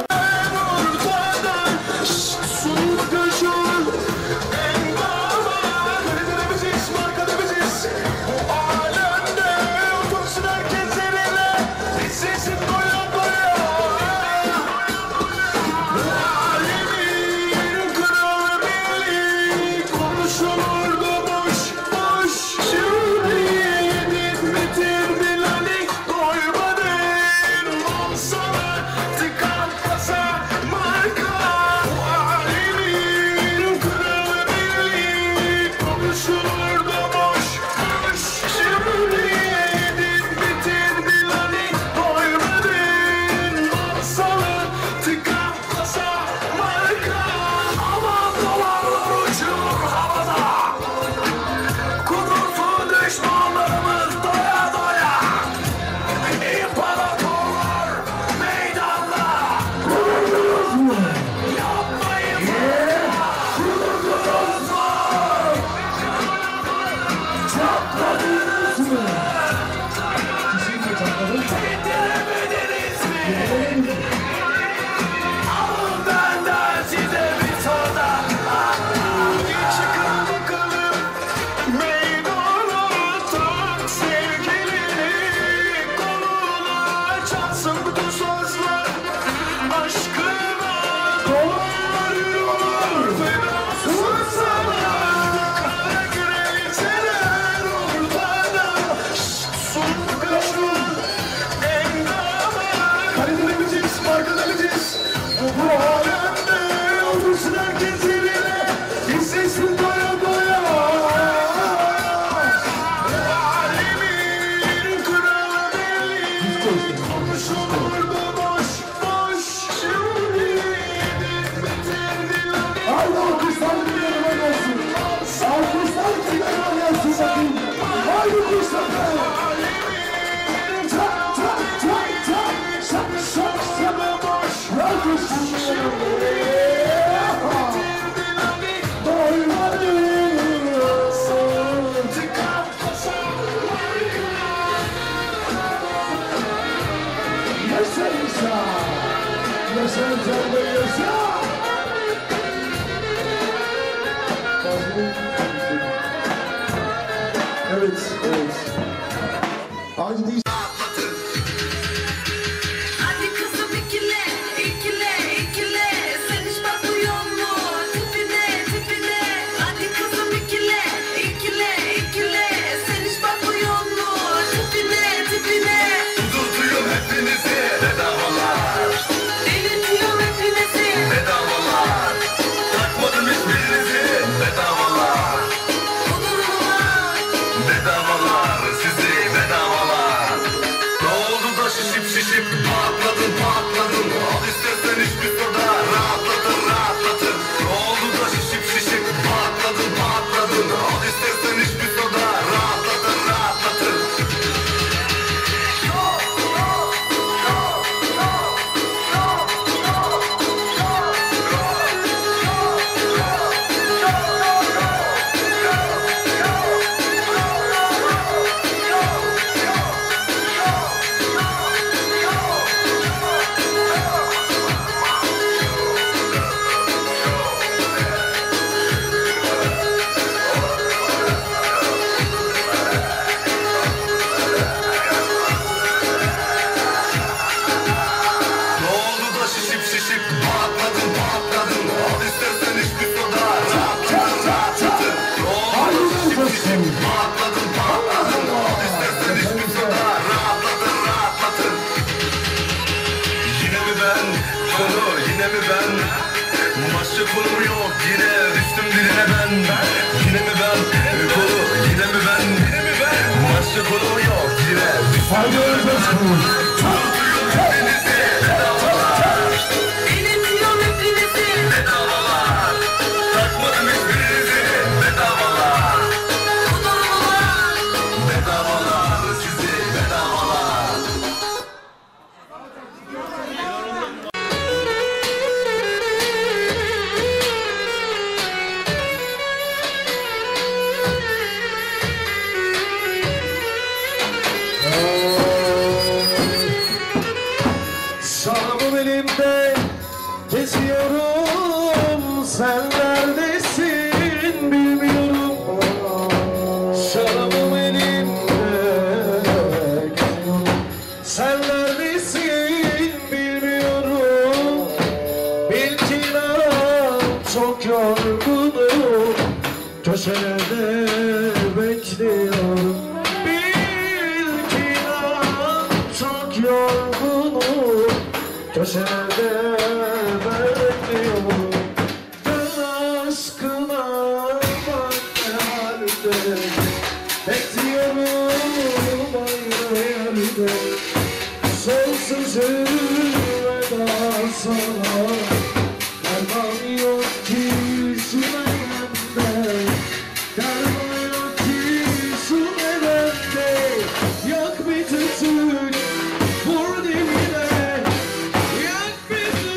Evet, evet. Hadi Hadi kızım ikile, ikile, ikile. Sen hiç bakmıyor mu tipine, tipine? Hadi kızım ikile, ikile, ikile. Sen hiç bakmıyor mu tipine, tipine? Tutuyorum hepinizi, bedavalar. Delirtiyorum hepinizi, Bedavalar. Takmadım hiçbirinizi, bedavalar. kudurma. Bedavalar, sizi bedavalar. Haydi coşkun. Denetiyorum hepinizi. Bedavalar. Takmadım hiçbirinizi. Bedavalar. Bedavalar sizi bedavalar. Şarabım elimde geziyorum, sen neredesin bilmiyorum. Şarabım elimde geziyorum, sen neredesin bilmiyorum. Bil ki inan çok yorgunum, köşelerde bekliyorum. Bil ki inan çok yorgunum, köşede bekliyorum. Ben aşkına bak ne halde, bekliyorum ayrı yerde. Sonsuz veda sana, derman yok ki şu elimde. Derman yok ki şu elimde. Yak bir tütün, vur dibine. Yak bir tütün,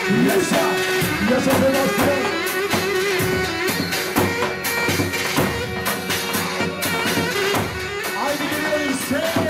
Yaşa. Yaşa Sebastian. Haydi geliyoruz.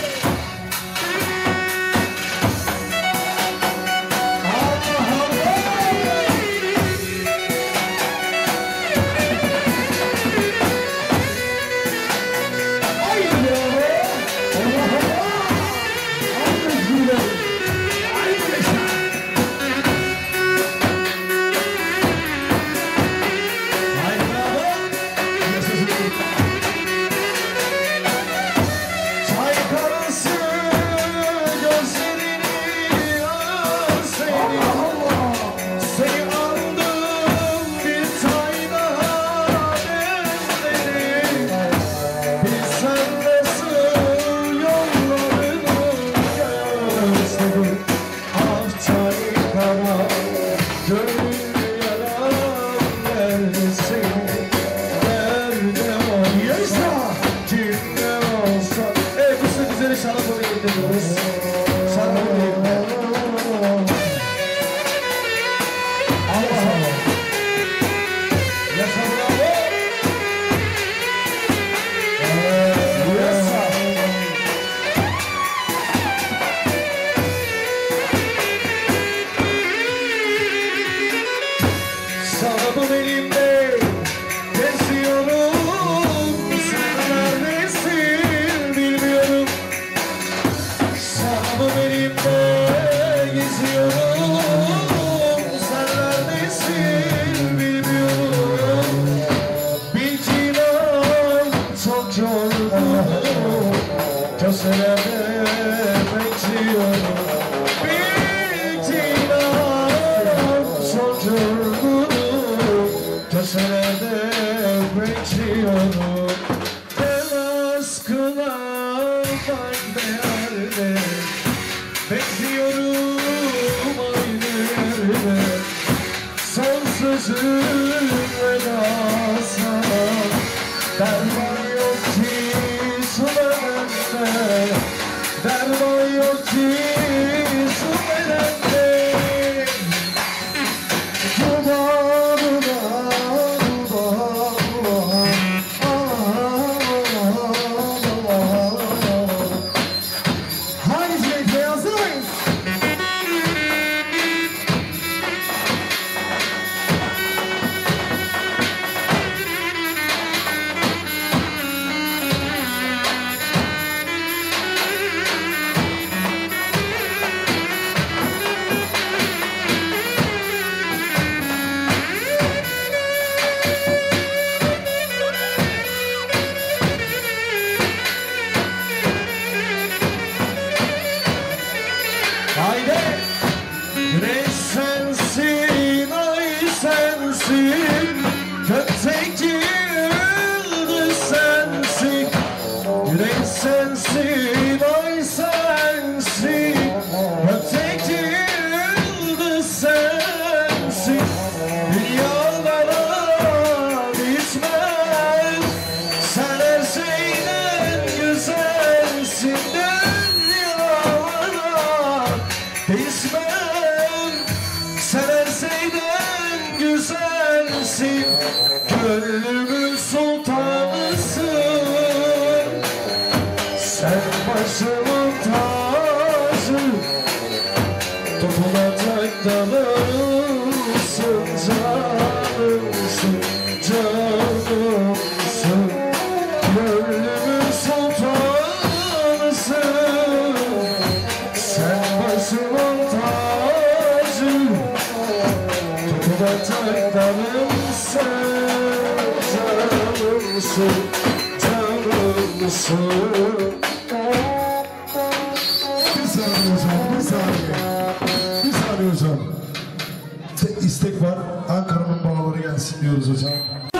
İstek var. Ankara'nın bağları gelsin diyoruz hocam.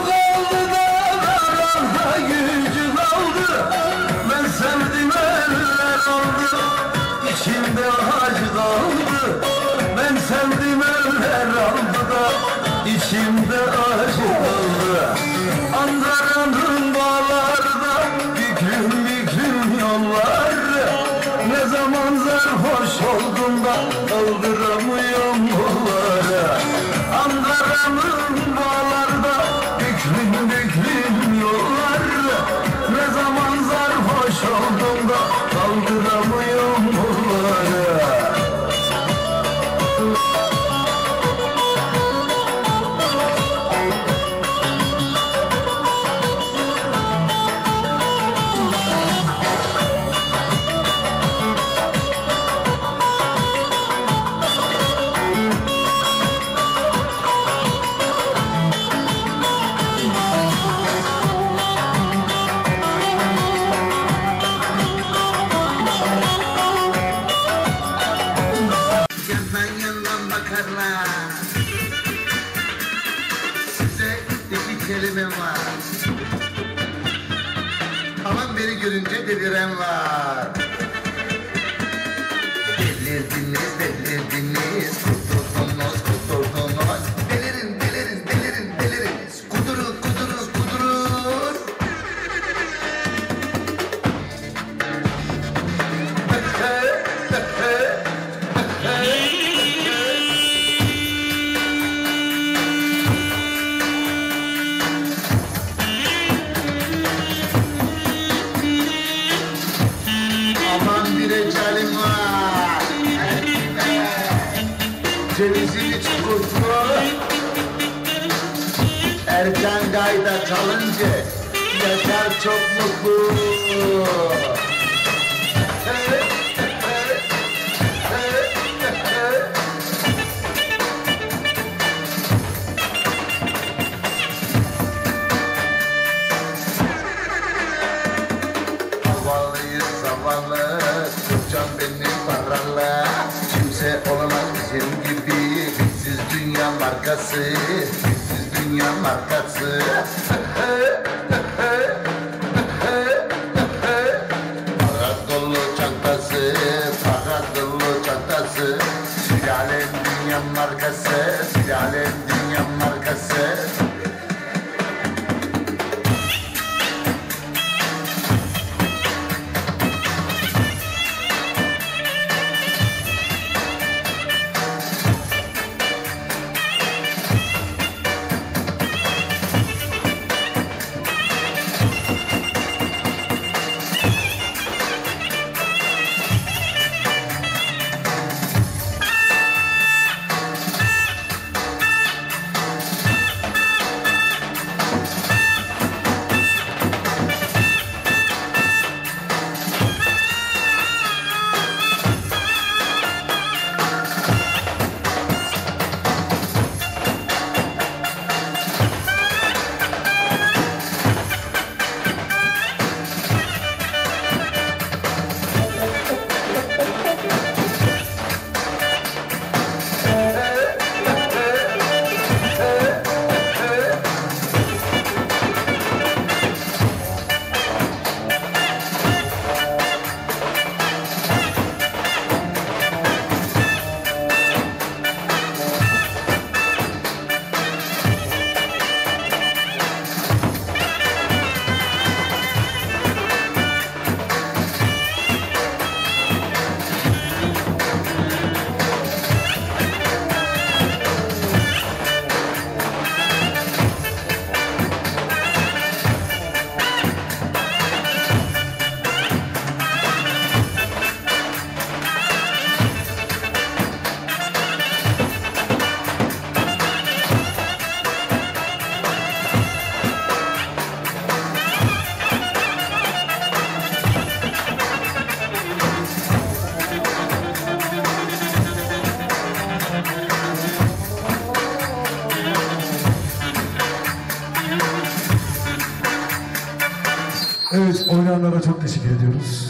Gücü kaldı, ben sevdim eller aldı, içimde acı kaldı, ben sevdim eller aldı da, içimde acı kaldı. Ankara'nın bağlarda, büklüm büklüm yollar, ne zaman sarhoş oldum da kaldıramıyorum bunları. Sevdanın bağlarda büklüm büklüm yollar. Ne zaman sarhoş oldum da kaldıramıyorum bunları. Yandan yandan bakarlar. Size iki kelime var. Aman beni görünce deliren var. Delirdiniz, delirdiniz. Kudurdunuz, kudurdunuz. Delirin, delirin, delirin, delirin. Kudurun, kudurun, kudurun. Aman bir ecalim var. Cevizini çukurtma. Erkan Gayda çalınca Yaşar çok mutlu. Havalıyız zavallı, Türkcan benim paralı. Kimse olamaz bizim gibi, bitsiz dünya markası, bitsiz dünya markası. Para dolu çantası, para dolu çantası. Sülalem dünya markası, sülalem dünya markası. Evet, oynayanlara çok teşekkür ediyoruz.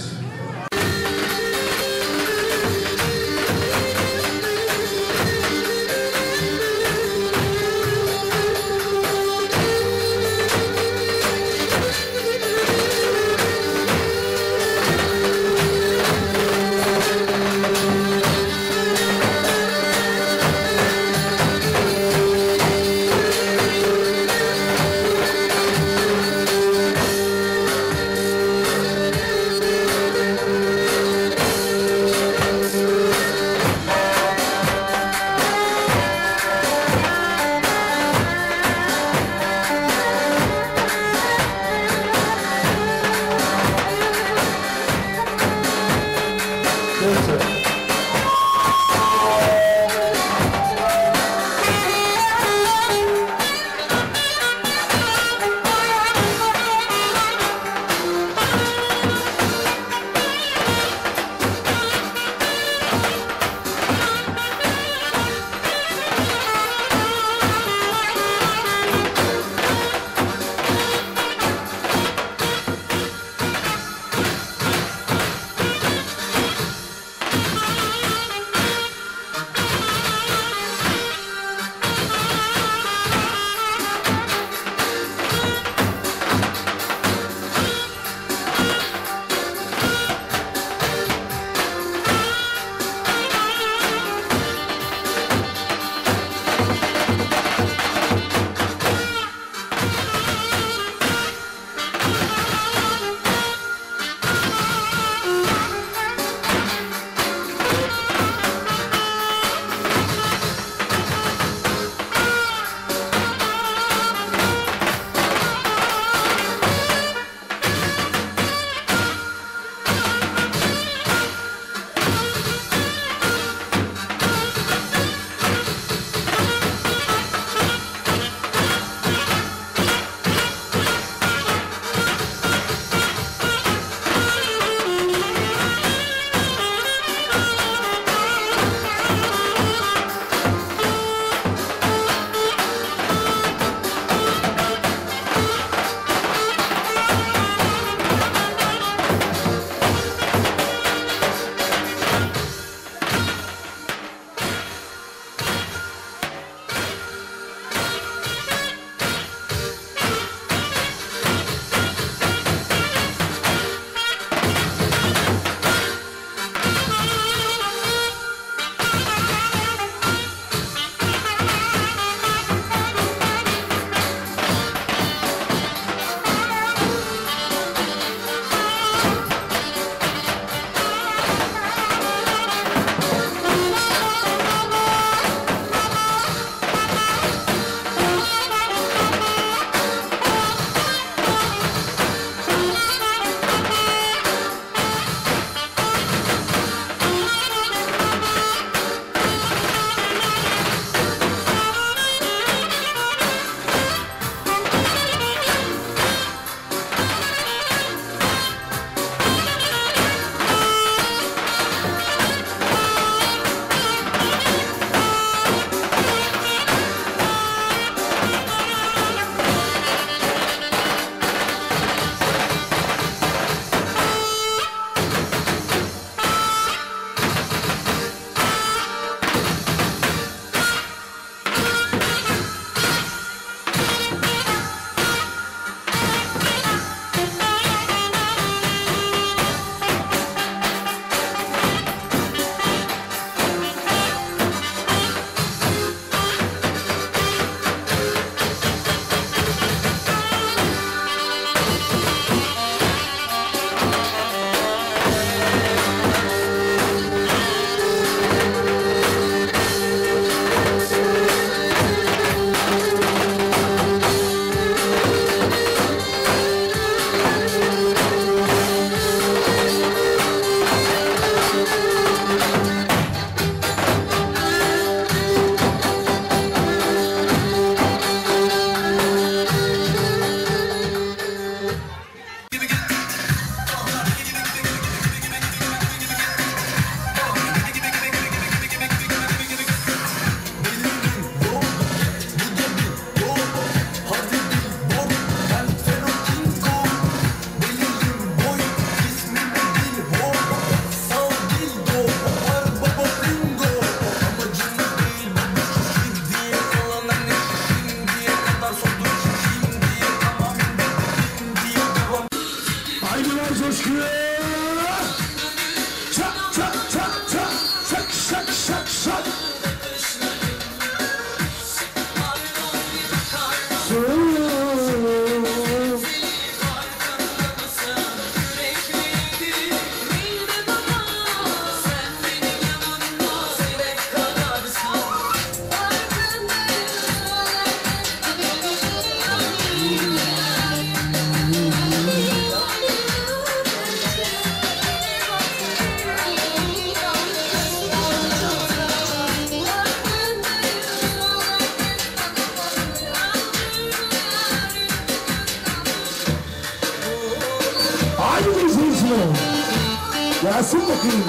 Gelsin bakayım.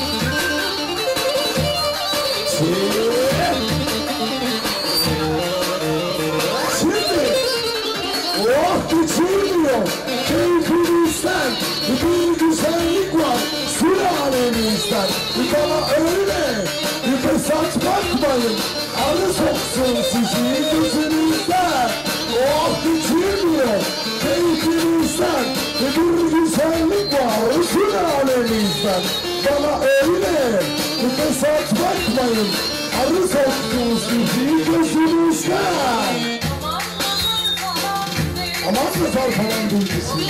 Şimdi oh geçirmiyor. Keyfinizden bir güzellik var. Sülalenizden bana öyle bir fesat bakmayın. Arı soksun sizi gözünüzden. Oh geçirmiyor. Keyfinizden bir güzellik var. Sülalenizden bana öyle bir fesat bakmayın. Arı soksun sizi gözünüzden. Aman nazar falan bilgisi.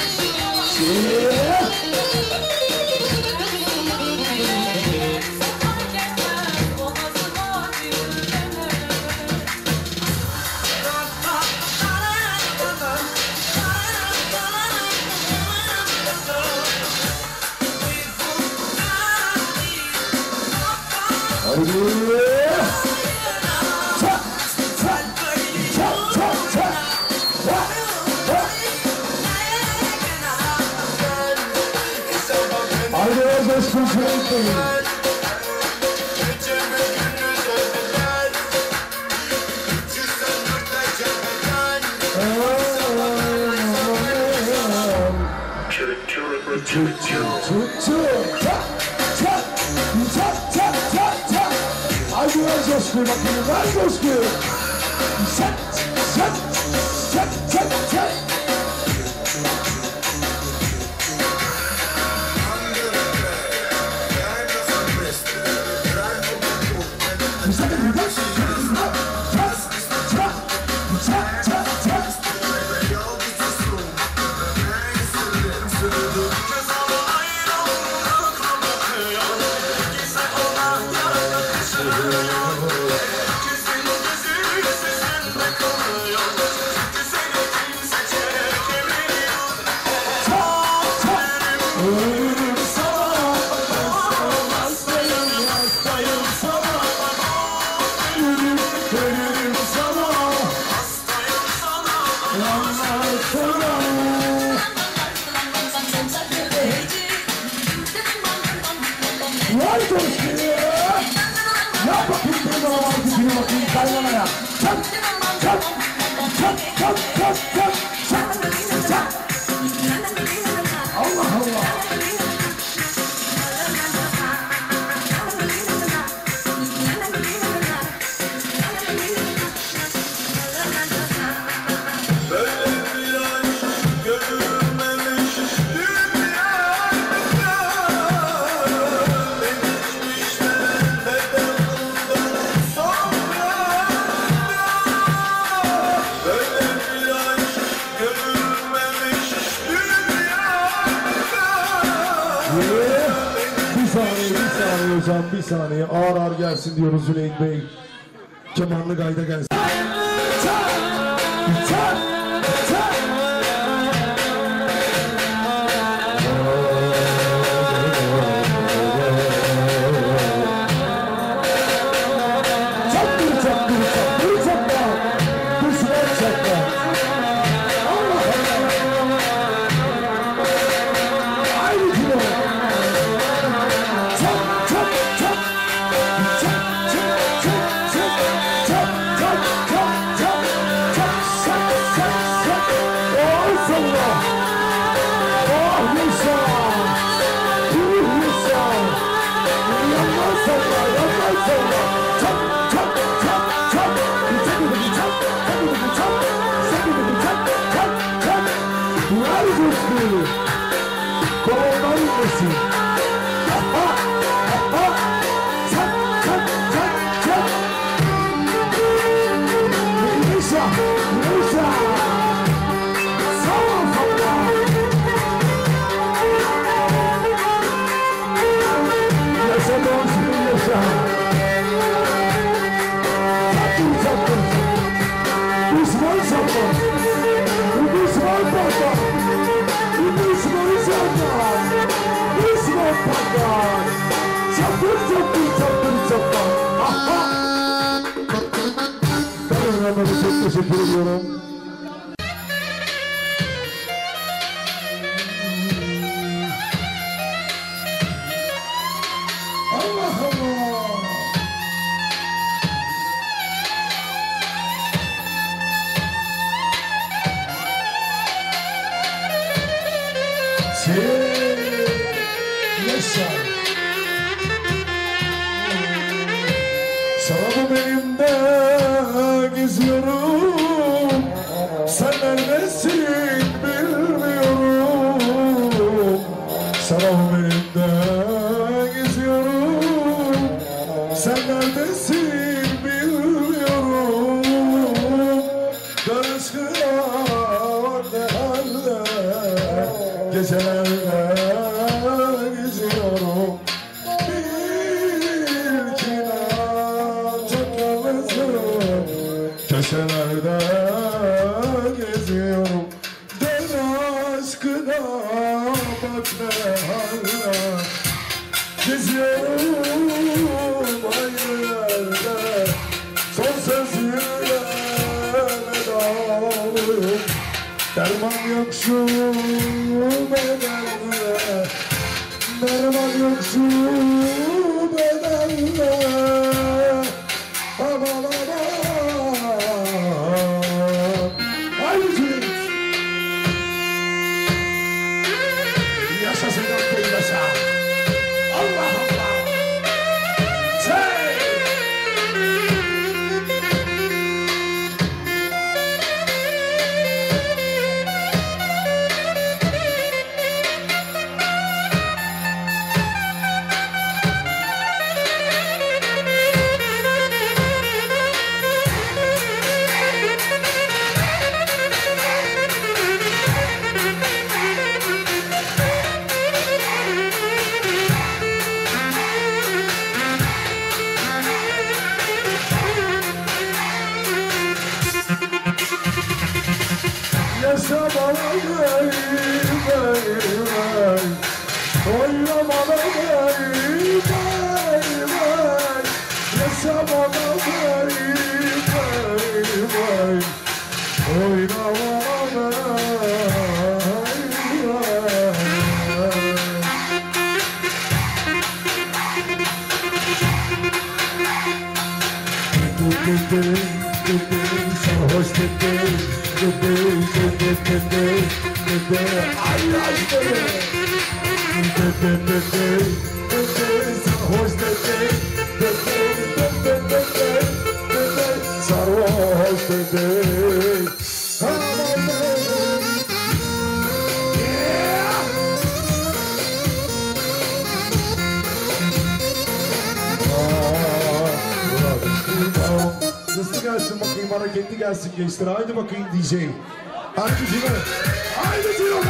Bir saniye ağır ağır gelsin diyoruz Cüneyt Bey. Kemanlı gayda gelsin. Teşekkür ediyorum. geziyorum. Sen neredesin bilmiyorum. Sarıl elimden geziyorum. Sen neredesin bilmiyorum. Darışkına ne haller. Gecelerde geziyorum. Köşelerde geziyorum. Dön aşkına bak ne haller. Geziyorum aynı yerde. Son sözüyle vedalıyım. Derman yok şu bedende. Derman yok şu bedende. Baba baba. Yaşasın Dante yaşa. Allah Allah. Yaşa bana gel, oyna bana gel, yaşa bana gel, oyna bana sarhoş dedi. Ay aşkım sarhoş dedi. Sarhoş dedi. Hızlı gelsin bakayım, hareketli gelsin gençler. Haydi bakayım DJ. Haydi Cino. Haydi Cino.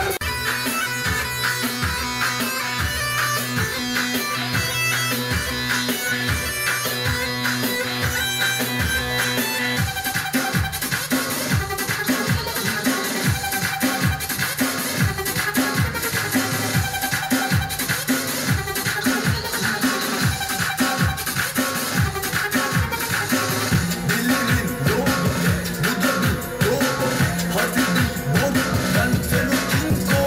Hadi bir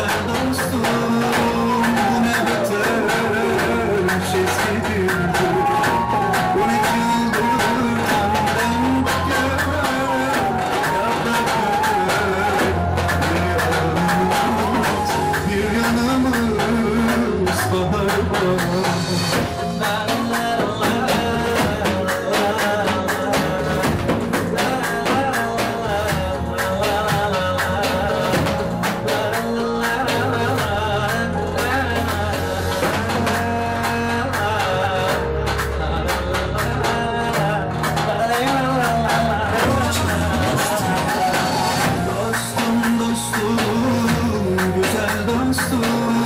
güzel dostum. Bu ne beter eskidir. Bu ne çıldırtan dengar. Bir yanımız bahar bahar. Dostum, güzel dostum.